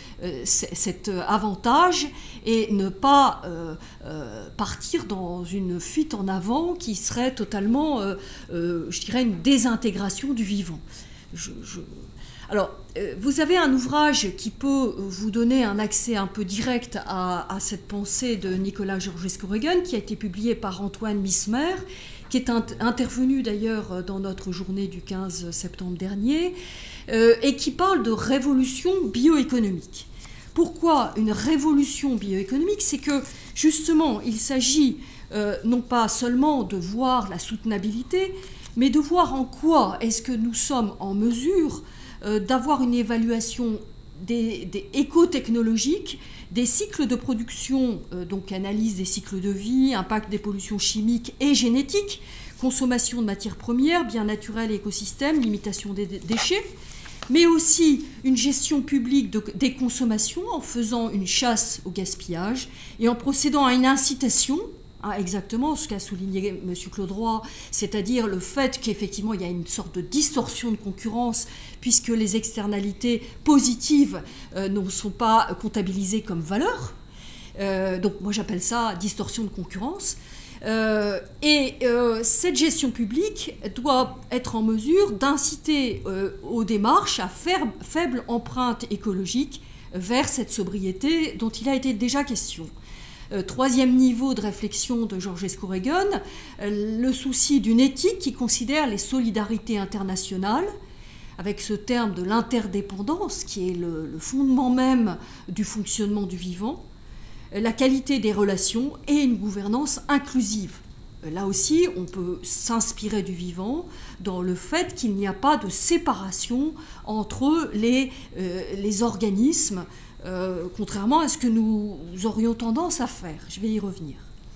[SPEAKER 4] cet avantage et ne pas euh, euh, partir dans une fuite en avant qui serait totalement, euh, euh, je dirais, une désintégration du vivant. Je, je... Alors, euh, vous avez un ouvrage qui peut vous donner un accès un peu direct à, à cette pensée de Nicolas Georgescu-Roegen, qui a été publié par Antoine Mismer, qui est intervenu d'ailleurs dans notre journée du quinze septembre dernier, euh, et qui parle de révolution bioéconomique. Pourquoi une révolution bioéconomique? C'est que, justement, il s'agit euh, non pas seulement de voir la soutenabilité, mais de voir en quoi est-ce que nous sommes en mesure euh, d'avoir une évaluation des, des éco-technologiques, des cycles de production, euh, donc analyse des cycles de vie, impact des pollutions chimiques et génétiques, consommation de matières premières, biens naturels et écosystèmes, limitation des déchets, mais aussi une gestion publique de, des consommations en faisant une chasse au gaspillage et en procédant à une incitation, hein, exactement ce qu'a souligné M. Claude Roy, c'est-à-dire le fait qu'effectivement il y a une sorte de distorsion de concurrence puisque les externalités positives euh, ne sont pas comptabilisées comme valeur. Euh, donc moi j'appelle ça distorsion de concurrence. Euh, et euh, cette gestion publique doit être en mesure d'inciter euh, aux démarches à faire faible empreinte écologique vers cette sobriété dont il a été déjà question. Euh, troisième niveau de réflexion de Georgescu-Roegen, euh, le souci d'une éthique qui considère les solidarités internationales, avec ce terme de l'interdépendance qui est le, le fondement même du fonctionnement du vivant, la qualité des relations et une gouvernance inclusive. Là aussi, on peut s'inspirer du vivant dans le fait qu'il n'y a pas de séparation entre les, euh, les organismes, euh, contrairement à ce que nous aurions tendance à faire. Je vais y revenir.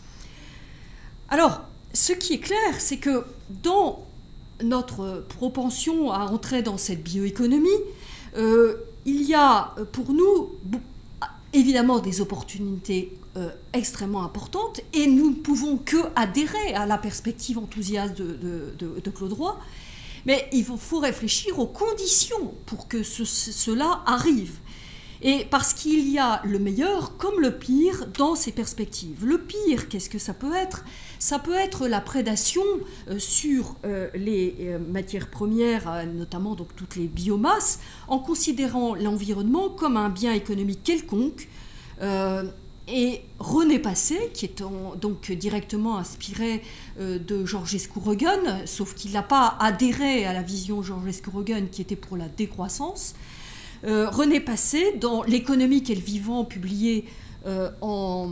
[SPEAKER 4] Alors, ce qui est clair, c'est que dans notre propension à entrer dans cette bioéconomie, euh, il y a pour nous évidemment des opportunités euh, extrêmement importantes, et nous ne pouvons que adhérer à la perspective enthousiaste de, de, de, de Claude Roy, mais il faut, faut réfléchir aux conditions pour que ce, cela arrive. Et parce qu'il y a le meilleur comme le pire dans ces perspectives. Le pire, qu'est-ce que ça peut être? Ça peut être la prédation euh, sur euh, les euh, matières premières, euh, notamment donc toutes les biomasses, en considérant l'environnement comme un bien économique quelconque. Euh, et René Passé, qui est en, donc directement inspiré euh, de Georgescu-Roegen, sauf qu'il n'a pas adhéré à la vision Georgescu-Roegen qui était pour la décroissance, Euh, René Passé, dans L'économie et le vivant, publié euh, en,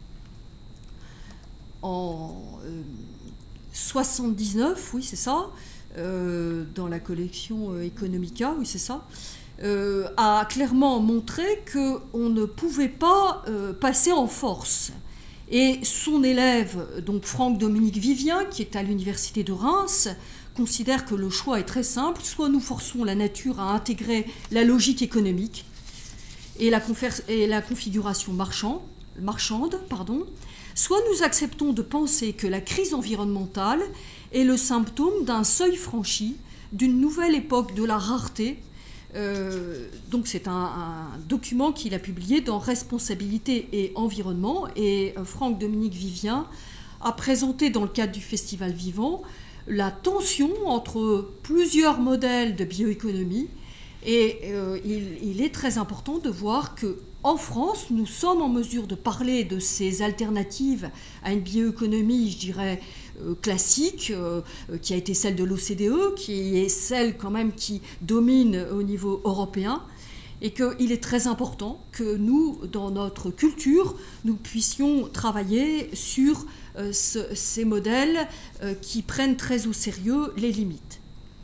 [SPEAKER 4] en euh, soixante-dix-neuf, oui c'est ça, euh, dans la collection euh, Economica, oui c'est ça, euh, a clairement montré qu'on ne pouvait pas euh, passer en force. Et son élève, donc Franck-Dominique Vivien, qui est à l'université de Reims, considère que le choix est très simple, soit nous forçons la nature à intégrer la logique économique et la, et la configuration marchand, marchande, pardon, soit nous acceptons de penser que la crise environnementale est le symptôme d'un seuil franchi, d'une nouvelle époque de la rareté. Euh, donc c'est un, un document qu'il a publié dans Responsabilité et environnement, et Franck-Dominique Vivien a présenté dans le cadre du Festival Vivant la tension entre plusieurs modèles de bioéconomie, et euh, il, il est très important de voir qu'en France, nous sommes en mesure de parler de ces alternatives à une bioéconomie, je dirais, euh, classique, euh, qui a été celle de l'O C D E, qui est celle quand même qui domine au niveau européen, et qu'il est très important que nous, dans notre culture, nous puissions travailler sur euh, ce, ces modèles euh, qui prennent très au sérieux les limites.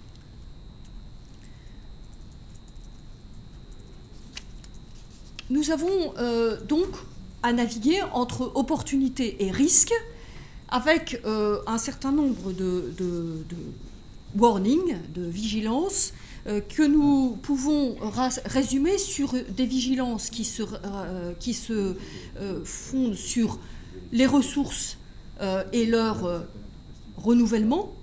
[SPEAKER 4] Nous avons euh, donc à naviguer entre opportunités et risques, avec euh, un certain nombre de, de, de warnings, de vigilances, que nous pouvons résumer sur des vigilances qui se, euh, qui se euh, fondent sur les ressources euh, et leur euh, renouvellement.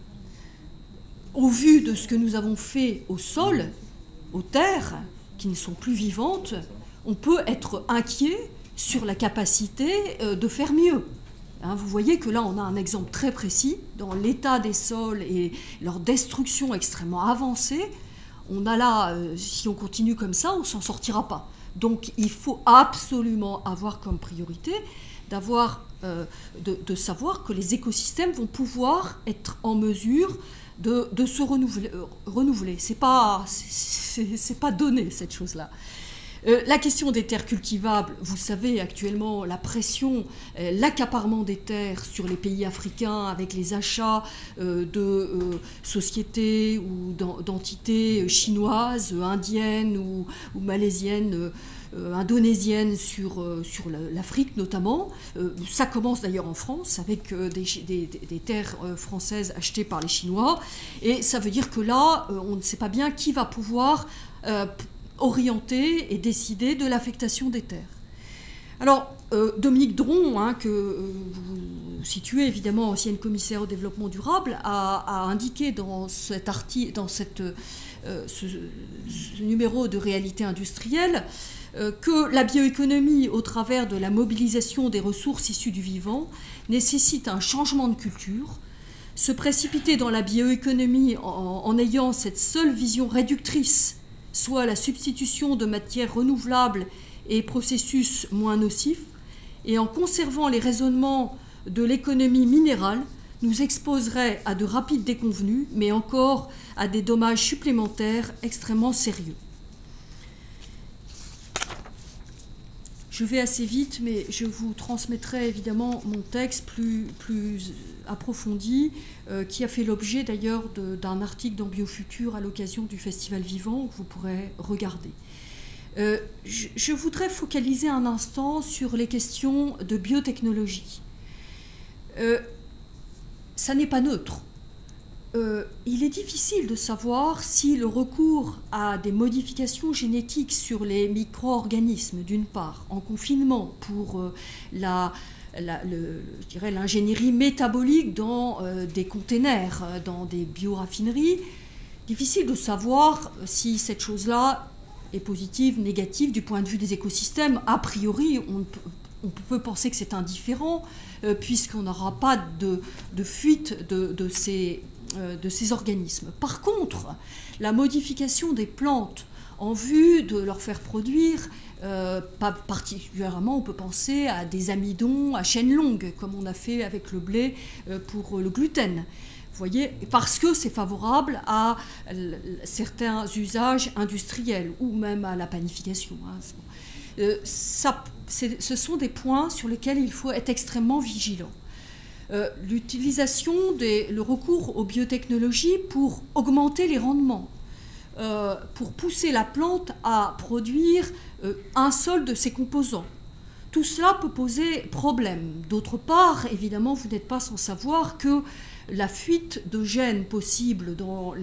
[SPEAKER 4] Au vu de ce que nous avons fait au sol, aux terres, qui ne sont plus vivantes, on peut être inquiet sur la capacité euh, de faire mieux. Hein, vous voyez que là, on a un exemple très précis dans l'état des sols et leur destruction extrêmement avancée. On a là, euh, si on continue comme ça, on ne s'en sortira pas. Donc, il faut absolument avoir comme priorité d'avoir, euh, de, de savoir que les écosystèmes vont pouvoir être en mesure de, de se renouveler. Euh, renouveler. C'est pas, c'est, c'est pas donné, cette chose-là. Euh, la question des terres cultivables, vous savez actuellement la pression, euh, l'accaparement des terres sur les pays africains avec les achats euh, de euh, sociétés ou d'entités chinoises, indiennes ou, ou malaisiennes, euh, indonésiennes sur, euh, sur l'Afrique notamment. Euh, ça commence d'ailleurs en France avec euh, des, des, des terres euh, françaises achetées par les Chinois, et ça veut dire que là, euh, on ne sait pas bien qui va pouvoir euh, orienter et décider de l'affectation des terres. Alors, euh, Dominique Dron, hein, que euh, vous situez évidemment, ancienne commissaire au développement durable, a, a indiqué dans, cet article, dans cette, euh, ce, ce numéro de Réalité industrielle euh, que la bioéconomie, au travers de la mobilisation des ressources issues du vivant, nécessite un changement de culture. Se précipiter dans la bioéconomie en, en ayant cette seule vision réductrice, soit la substitution de matières renouvelables et processus moins nocifs, et en conservant les raisonnements de l'économie minérale, nous exposerait à de rapides déconvenues, mais encore à des dommages supplémentaires extrêmement sérieux. Je vais assez vite, mais je vous transmettrai évidemment mon texte plus, plus approfondi, euh, qui a fait l'objet d'ailleurs d'un article dans Biofutur à l'occasion du Festival Vivant, que vous pourrez regarder. Euh, je, je voudrais focaliser un instant sur les questions de biotechnologie. Euh, ça n'est pas neutre. euh, il est difficile de savoir si le recours à des modifications génétiques sur les micro-organismes, d'une part, en confinement pour euh, la, la, le, je dirais l'ingénierie métabolique dans euh, des containers, dans des bioraffineries, difficile de savoir si cette chose-là est positive, négative du point de vue des écosystèmes. A priori, on peut, on peut penser que c'est indifférent, euh, puisqu'on n'aura pas de, de fuite de, de, ces, euh, de ces organismes. Par contre, la modification des plantes en vue de leur faire produire, euh, pas particulièrement, on peut penser à des amidons à chaîne longue, comme on a fait avec le blé euh, pour le gluten. Vous voyez, parce que c'est favorable à certains usages industriels ou même à la panification. Hein. Euh, ça, ce sont des points sur lesquels il faut être extrêmement vigilant. Euh, l'utilisation, des, le recours aux biotechnologies pour augmenter les rendements, euh, pour pousser la plante à produire euh, un seul de ses composants. Tout cela peut poser problème. D'autre part, évidemment, vous n'êtes pas sans savoir que la fuite de gènes possible dans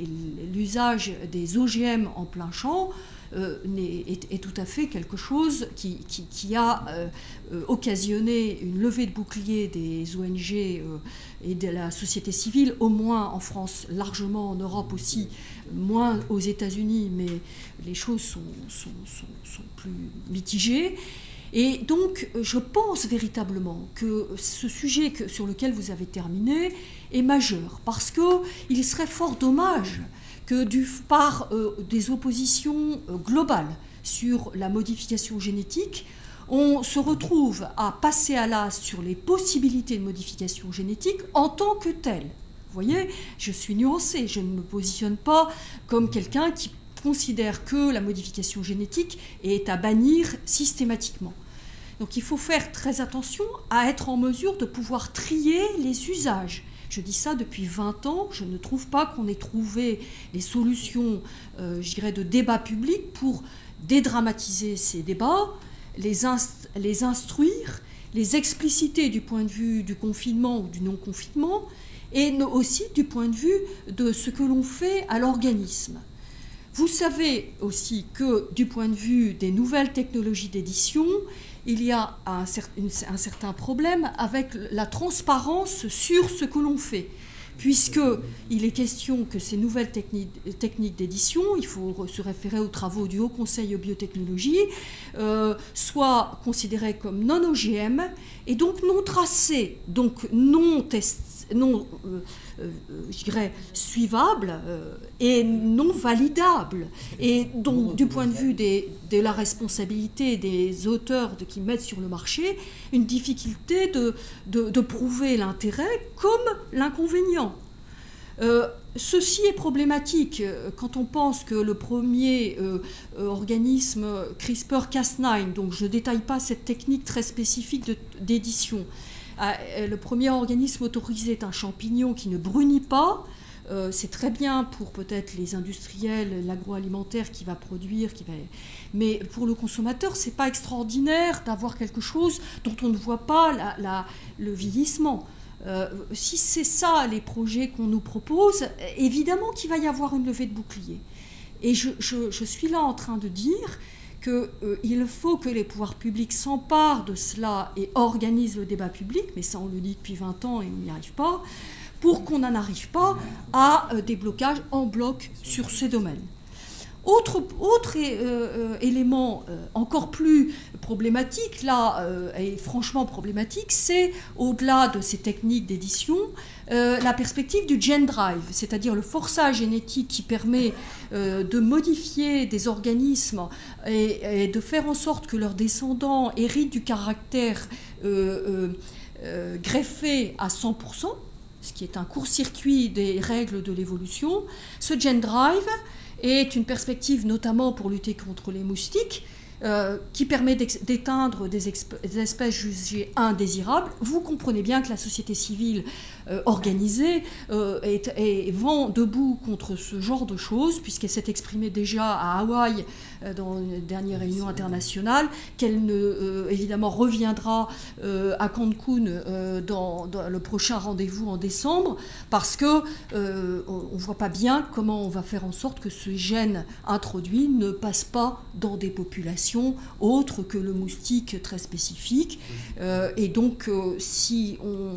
[SPEAKER 4] l'usage des O G M en plein champ euh, est, est tout à fait quelque chose qui, qui, qui a euh, occasionné une levée de bouclier des O N G euh, et de la société civile, au moins en France, largement en Europe aussi, moins aux États-Unis, mais les choses sont, sont, sont, sont plus mitigées. Et donc, je pense véritablement que ce sujet que, sur lequel vous avez terminé est majeur, parce qu'il serait fort dommage que, du, par euh, des oppositions euh, globales sur la modification génétique, on se retrouve à passer à l'as sur les possibilités de modification génétique en tant que telle. Vous voyez, je suis nuancée, je ne me positionne pas comme quelqu'un qui considère que la modification génétique est à bannir systématiquement. Donc il faut faire très attention à être en mesure de pouvoir trier les usages. Je dis ça depuis vingt ans, je ne trouve pas qu'on ait trouvé les solutions, euh, je dirais, de débat public pour dédramatiser ces débats, les, inst- les instruire, les expliciter du point de vue du confinement ou du non-confinement, et aussi du point de vue de ce que l'on fait à l'organisme. Vous savez aussi que du point de vue des nouvelles technologies d'édition, il y a un, un certain problème avec la transparence sur ce que l'on fait, puisqu'il est question que ces nouvelles techniques, techniques d'édition, il faut se référer aux travaux du Haut Conseil aux biotechnologies, euh, soient considérées comme non O G M et donc non tracées, donc non testées, non, euh, euh, je dirais, suivable euh, et non validable. Et donc, du point de vue des, de la responsabilité des auteurs de, qui mettent sur le marché, une difficulté de, de, de prouver l'intérêt comme l'inconvénient. Euh, ceci est problématique quand on pense que le premier euh, organisme CRISPR Cas neuf, donc je ne détaille pas cette technique très spécifique d'édition, le premier organisme autorisé est un champignon qui ne brunit pas. Euh, c'est très bien pour peut-être les industriels, l'agroalimentaire qui va produire, qui va... mais pour le consommateur, c'est pas extraordinaire d'avoir quelque chose dont on ne voit pas la, la, le vieillissement. Euh, si c'est ça les projets qu'on nous propose, évidemment qu'il va y avoir une levée de bouclier. Et je, je, je suis là en train de dire qu'il euh, faut que les pouvoirs publics s'emparent de cela et organisent le débat public, mais ça on le dit depuis vingt ans et on n'y arrive pas, pour qu'on n'en arrive pas à euh, des blocages en bloc sur ces domaines. Autre, autre euh, élément euh, encore plus problématique, là, euh, et franchement problématique, c'est, au-delà de ces techniques d'édition, euh, la perspective du gen drive, c'est-à-dire le forçage génétique qui permet euh, de modifier des organismes et, et de faire en sorte que leurs descendants héritent du caractère euh, euh, euh, greffé à cent pour cent, ce qui est un court-circuit des règles de l'évolution. Ce gen drive est une perspective notamment pour lutter contre les moustiques, euh, qui permet d'éteindre des, des espèces jugées indésirables. Vous comprenez bien que la société civile euh, organisée euh, est, est vent debout contre ce genre de choses, puisqu'elle s'est exprimée déjà à Hawaï euh, dans une dernière réunion internationale, qu'elle ne, euh, évidemment reviendra euh, à Cancun euh, dans, dans le prochain rendez-vous en décembre, parce que euh, on ne voit pas bien comment on va faire en sorte que ce gène introduit ne passe pas dans des populations autres que le moustique très spécifique. Euh, et donc, euh, si, on,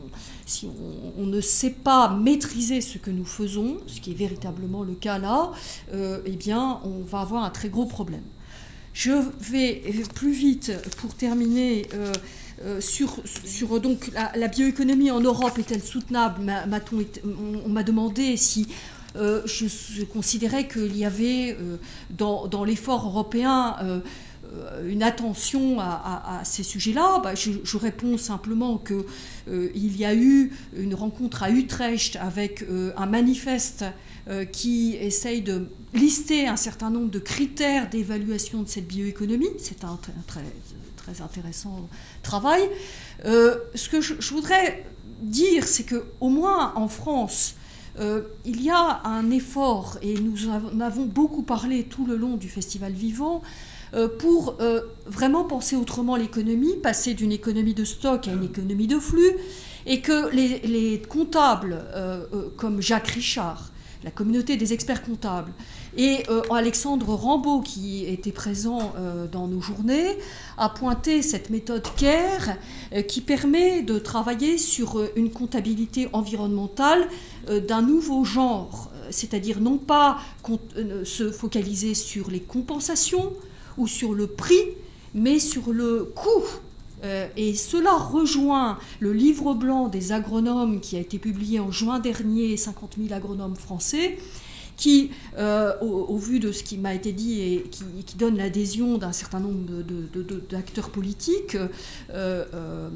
[SPEAKER 4] si on, on ne sait pas maîtriser ce que nous faisons, ce qui est véritablement le cas là, euh, eh bien, on va avoir un très gros problème. Je vais plus vite pour terminer. Euh, Euh, sur, sur donc, la, la bioéconomie en Europe est-elle soutenable? M'a-t-on été, on, on m'a demandé si euh, je, je considérais qu'il y avait euh, dans, dans l'effort européen euh, une attention à, à, à ces sujets-là. Bah, je, je réponds simplement qu'il euh, y a eu une rencontre à Utrecht avec euh, un manifeste euh, qui essaye de lister un certain nombre de critères d'évaluation de cette bioéconomie. C'est un, un très... très intéressant travail. Euh, ce que je, je voudrais dire, c'est qu'au moins en France, euh, il y a un effort, et nous en avons beaucoup parlé tout le long du Festival Vivant, euh, pour euh, vraiment penser autrement l'économie, passer d'une économie de stock à une économie de flux, et que les, les comptables, euh, euh, comme Jacques Richard, la communauté des experts comptables, et euh, Alexandre Rambaud, qui était présent euh, dans nos journées, a pointé cette méthode CARE euh, qui permet de travailler sur euh, une comptabilité environnementale euh, d'un nouveau genre, c'est-à-dire non pas euh, se focaliser sur les compensations ou sur le prix, mais sur le coût. Euh, et cela rejoint le livre blanc des agronomes qui a été publié en juin dernier, cinquante mille agronomes français, qui, euh, au, au vu de ce qui m'a été dit et qui, qui donne l'adhésion d'un certain nombre de, de, de, d'acteurs politiques euh, euh,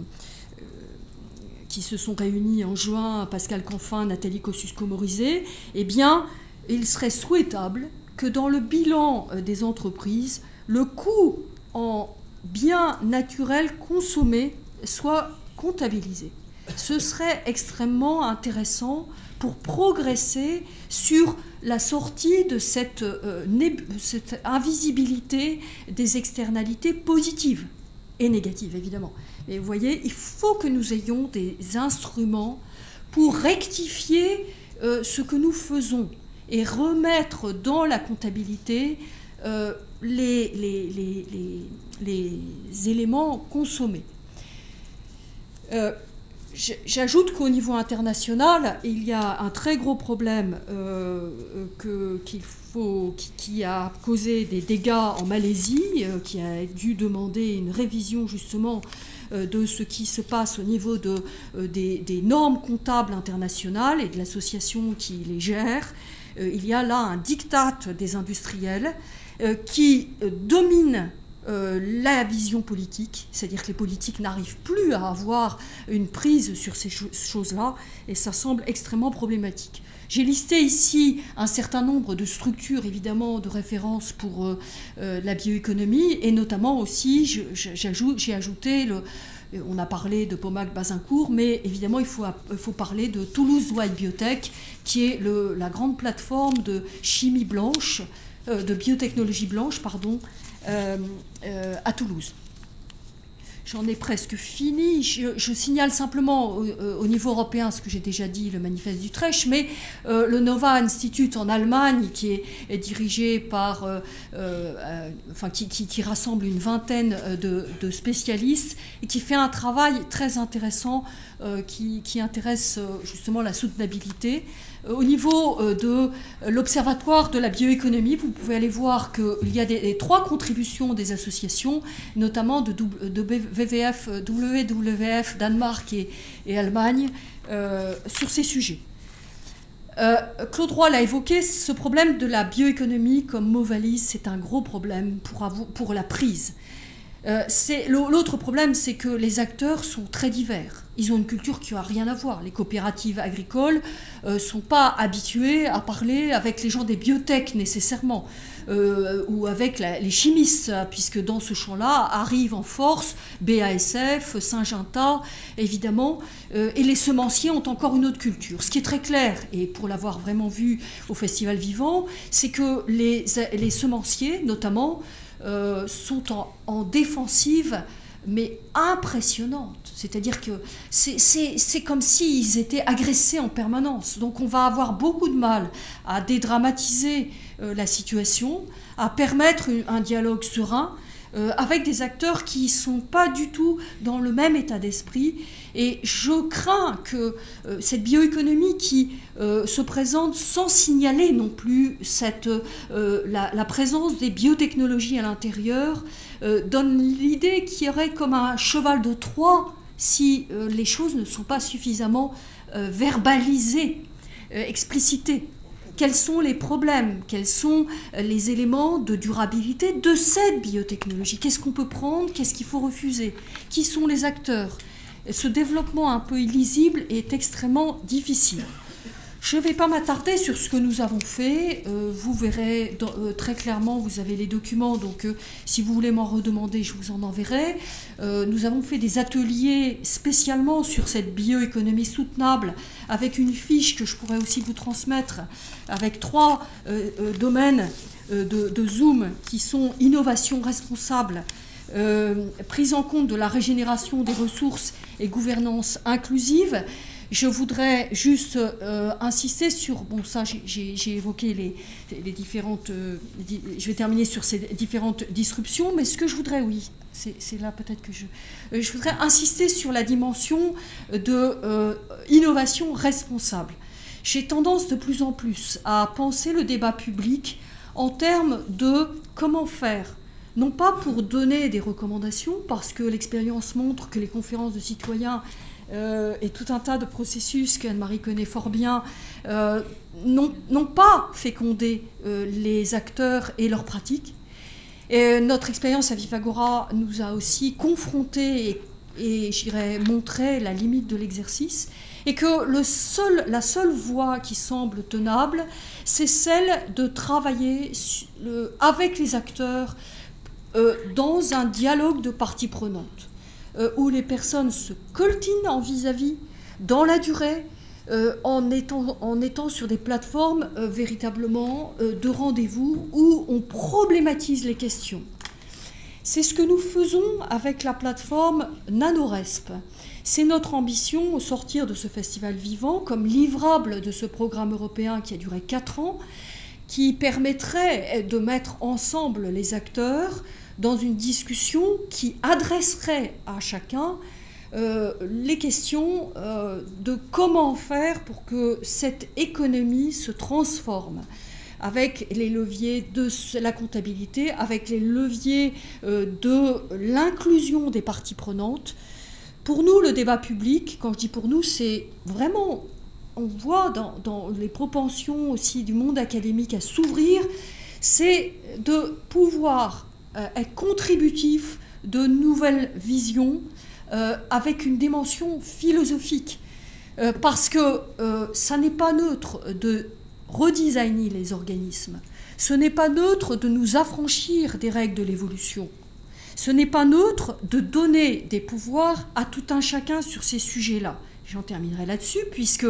[SPEAKER 4] qui se sont réunis en juin, Pascal Canfin, Nathalie Kosciusko-Morizet, eh bien, il serait souhaitable que dans le bilan des entreprises, le coût en biens naturels consommés soit comptabilisé. Ce serait extrêmement intéressant pour progresser sur la sortie de cette, euh, cette invisibilité des externalités positives et négatives, évidemment. Mais vous voyez, il faut que nous ayons des instruments pour rectifier euh, ce que nous faisons et remettre dans la comptabilité euh, les, les, les, les, les éléments consommés. Euh, J'ajoute qu'au niveau international, il y a un très gros problème euh, que, qu'il faut, qui, qui a causé des dégâts en Malaisie, euh, qui a dû demander une révision justement euh, de ce qui se passe au niveau de, euh, des, des normes comptables internationales et de l'association qui les gère. Euh, il y a là un diktat des industriels euh, qui euh, domine Euh, la vision politique, c'est-à-dire que les politiques n'arrivent plus à avoir une prise sur ces cho- choses-là, et ça semble extrêmement problématique. J'ai listé ici un certain nombre de structures, évidemment, de référence pour euh, euh, la bioéconomie, et notamment aussi, je, j'ajoute, j'ai ajouté, le, on a parlé de Pomac-Bazincourt, mais évidemment, il faut, il faut parler de Toulouse White Biotech, qui est le, la grande plateforme de chimie blanche, euh, de biotechnologie blanche, pardon, Euh, euh, à Toulouse. J'en ai presque fini. Je, je signale simplement au, au niveau européen ce que j'ai déjà dit, le manifeste d'Utrecht, mais euh, le Nova Institute en Allemagne, qui est, est dirigé par, euh, euh, enfin, qui, qui, qui rassemble une vingtaine de, de spécialistes et qui fait un travail très intéressant euh, qui, qui intéresse justement la soutenabilité. Au niveau de l'Observatoire de la bioéconomie, vous pouvez aller voir qu'il y a des, des trois contributions des associations, notamment de, de W W F, W W F, Danemark et, et Allemagne, euh, sur ces sujets. Euh, Claude Roy l'a évoqué, ce problème de la bioéconomie comme mot valise, c'est un gros problème pour, pour la prise. Euh, L'autre problème, c'est que les acteurs sont très divers. Ils ont une culture qui n'a rien à voir. Les coopératives agricoles ne euh, sont pas habituées à parler avec les gens des biotech nécessairement, euh, ou avec la, les chimistes, puisque dans ce champ-là arrivent en force B A S F, Syngenta, évidemment, euh, et les semenciers ont encore une autre culture. Ce qui est très clair, et pour l'avoir vraiment vu au Festival Vivant, c'est que les, les semenciers, notamment, Euh, sont en, en défensive, mais impressionnante. C'est-à-dire que c'est comme s'ils étaient agressés en permanence. Donc on va avoir beaucoup de mal à dédramatiser euh, la situation, à permettre un dialogue serein euh, avec des acteurs qui ne sont pas du tout dans le même état d'esprit. Et je crains que euh, cette bioéconomie qui euh, se présente sans signaler non plus cette, euh, la, la présence des biotechnologies à l'intérieur euh, donne l'idée qu'il y aurait comme un cheval de Troie si euh, les choses ne sont pas suffisamment euh, verbalisées, euh, explicitées. Quels sont les problèmes? Quels sont les éléments de durabilité de cette biotechnologie? Qu'est-ce qu'on peut prendre? Qu'est-ce qu'il faut refuser? Qui sont les acteurs? Ce développement un peu illisible est extrêmement difficile. Je ne vais pas m'attarder sur ce que nous avons fait. Euh, vous verrez dans, euh, très clairement, vous avez les documents, donc euh, si vous voulez m'en redemander, je vous en enverrai. Euh, nous avons fait des ateliers spécialement sur cette bioéconomie soutenable, avec une fiche que je pourrais aussi vous transmettre, avec trois euh, euh, domaines euh, de, de Zoom qui sont innovation responsable, Euh, prise en compte de la régénération des ressources et gouvernance inclusive. Je voudrais juste euh, insister sur, bon ça j'ai évoqué les, les différentes, euh, di, je vais terminer sur ces différentes disruptions, mais ce que je voudrais, oui, c'est là peut-être que je, euh, je voudrais insister sur la dimension de euh, innovation responsable. J'ai tendance de plus en plus à penser le débat public en termes de comment faire, non pas pour donner des recommandations, parce que l'expérience montre que les conférences de citoyens euh, et tout un tas de processus qu'Anne-Marie connaît fort bien euh, n'ont pas fécondé euh, les acteurs et leurs pratiques. Et notre expérience à Vivagora nous a aussi confrontés et, et je dirais, montré la limite de l'exercice, et que le seul, la seule voie qui semble tenable, c'est celle de travailler le, avec les acteurs Euh, dans un dialogue de parties prenantes, euh, où les personnes se coltinent en vis-à-vis, dans la durée, euh, en, étant, en étant sur des plateformes euh, véritablement euh, de rendez-vous, où on problématise les questions. C'est ce que nous faisons avec la plateforme NanoResp. C'est notre ambition au sortir de ce festival vivant, comme livrable de ce programme européen qui a duré quatre ans, qui permettrait de mettre ensemble les acteurs dans une discussion qui adresserait à chacun euh, les questions euh, de comment faire pour que cette économie se transforme, avec les leviers de la comptabilité, avec les leviers euh, de l'inclusion des parties prenantes. Pour nous, le débat public, quand je dis pour nous, c'est vraiment... On voit dans, dans les propensions aussi du monde académique à s'ouvrir, c'est de pouvoir euh, être contributif de nouvelles visions euh, avec une dimension philosophique. Euh, parce que euh, ça n'est pas neutre de redesigner les organismes. Ce n'est pas neutre de nous affranchir des règles de l'évolution. Ce n'est pas neutre de donner des pouvoirs à tout un chacun sur ces sujets-là. J'en terminerai là-dessus, puisque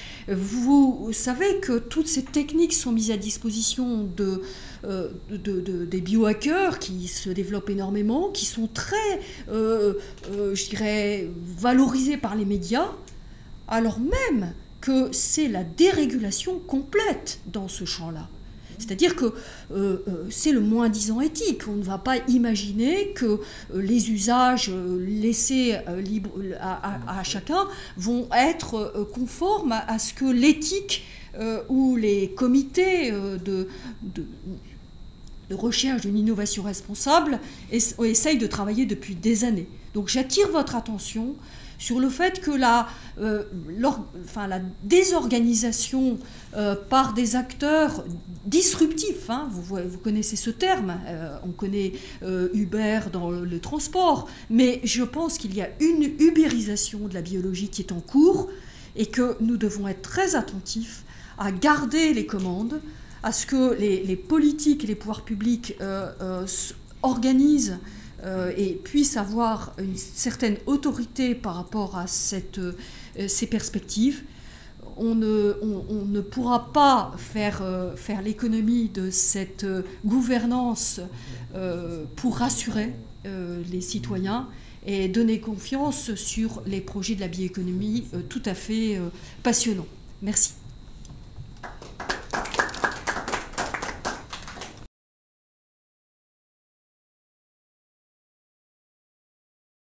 [SPEAKER 4] vous savez que toutes ces techniques sont mises à disposition de, euh, de, de, des biohackers qui se développent énormément, qui sont très, euh, euh, je dirais, valorisés par les médias, alors même que c'est la dérégulation complète dans ce champ-là. C'est-à-dire que euh, euh, c'est le moins-disant éthique. On ne va pas imaginer que euh, les usages euh, laissés euh, libres à, à, à chacun vont être euh, conformes à, à ce que l'éthique euh, ou les comités euh, de, de, de recherche d'une innovation responsable es, essayent de travailler depuis des années. Donc j'attire votre attention sur le fait que la, euh, enfin, la désorganisation euh, par des acteurs disruptifs, hein, vous, vous connaissez ce terme, euh, on connaît euh, Uber dans le, le transport, mais je pense qu'il y a une ubérisation de la biologie qui est en cours et que nous devons être très attentifs à garder les commandes, à ce que les, les politiques et les pouvoirs publics euh, euh, organisent Euh, et puisse avoir une certaine autorité par rapport à cette, euh, ces perspectives. On ne, on, on ne pourra pas faire, euh, faire l'économie de cette euh, gouvernance euh, pour rassurer euh, les citoyens et donner confiance sur les projets de la bioéconomie euh, tout à fait euh, passionnants. Merci.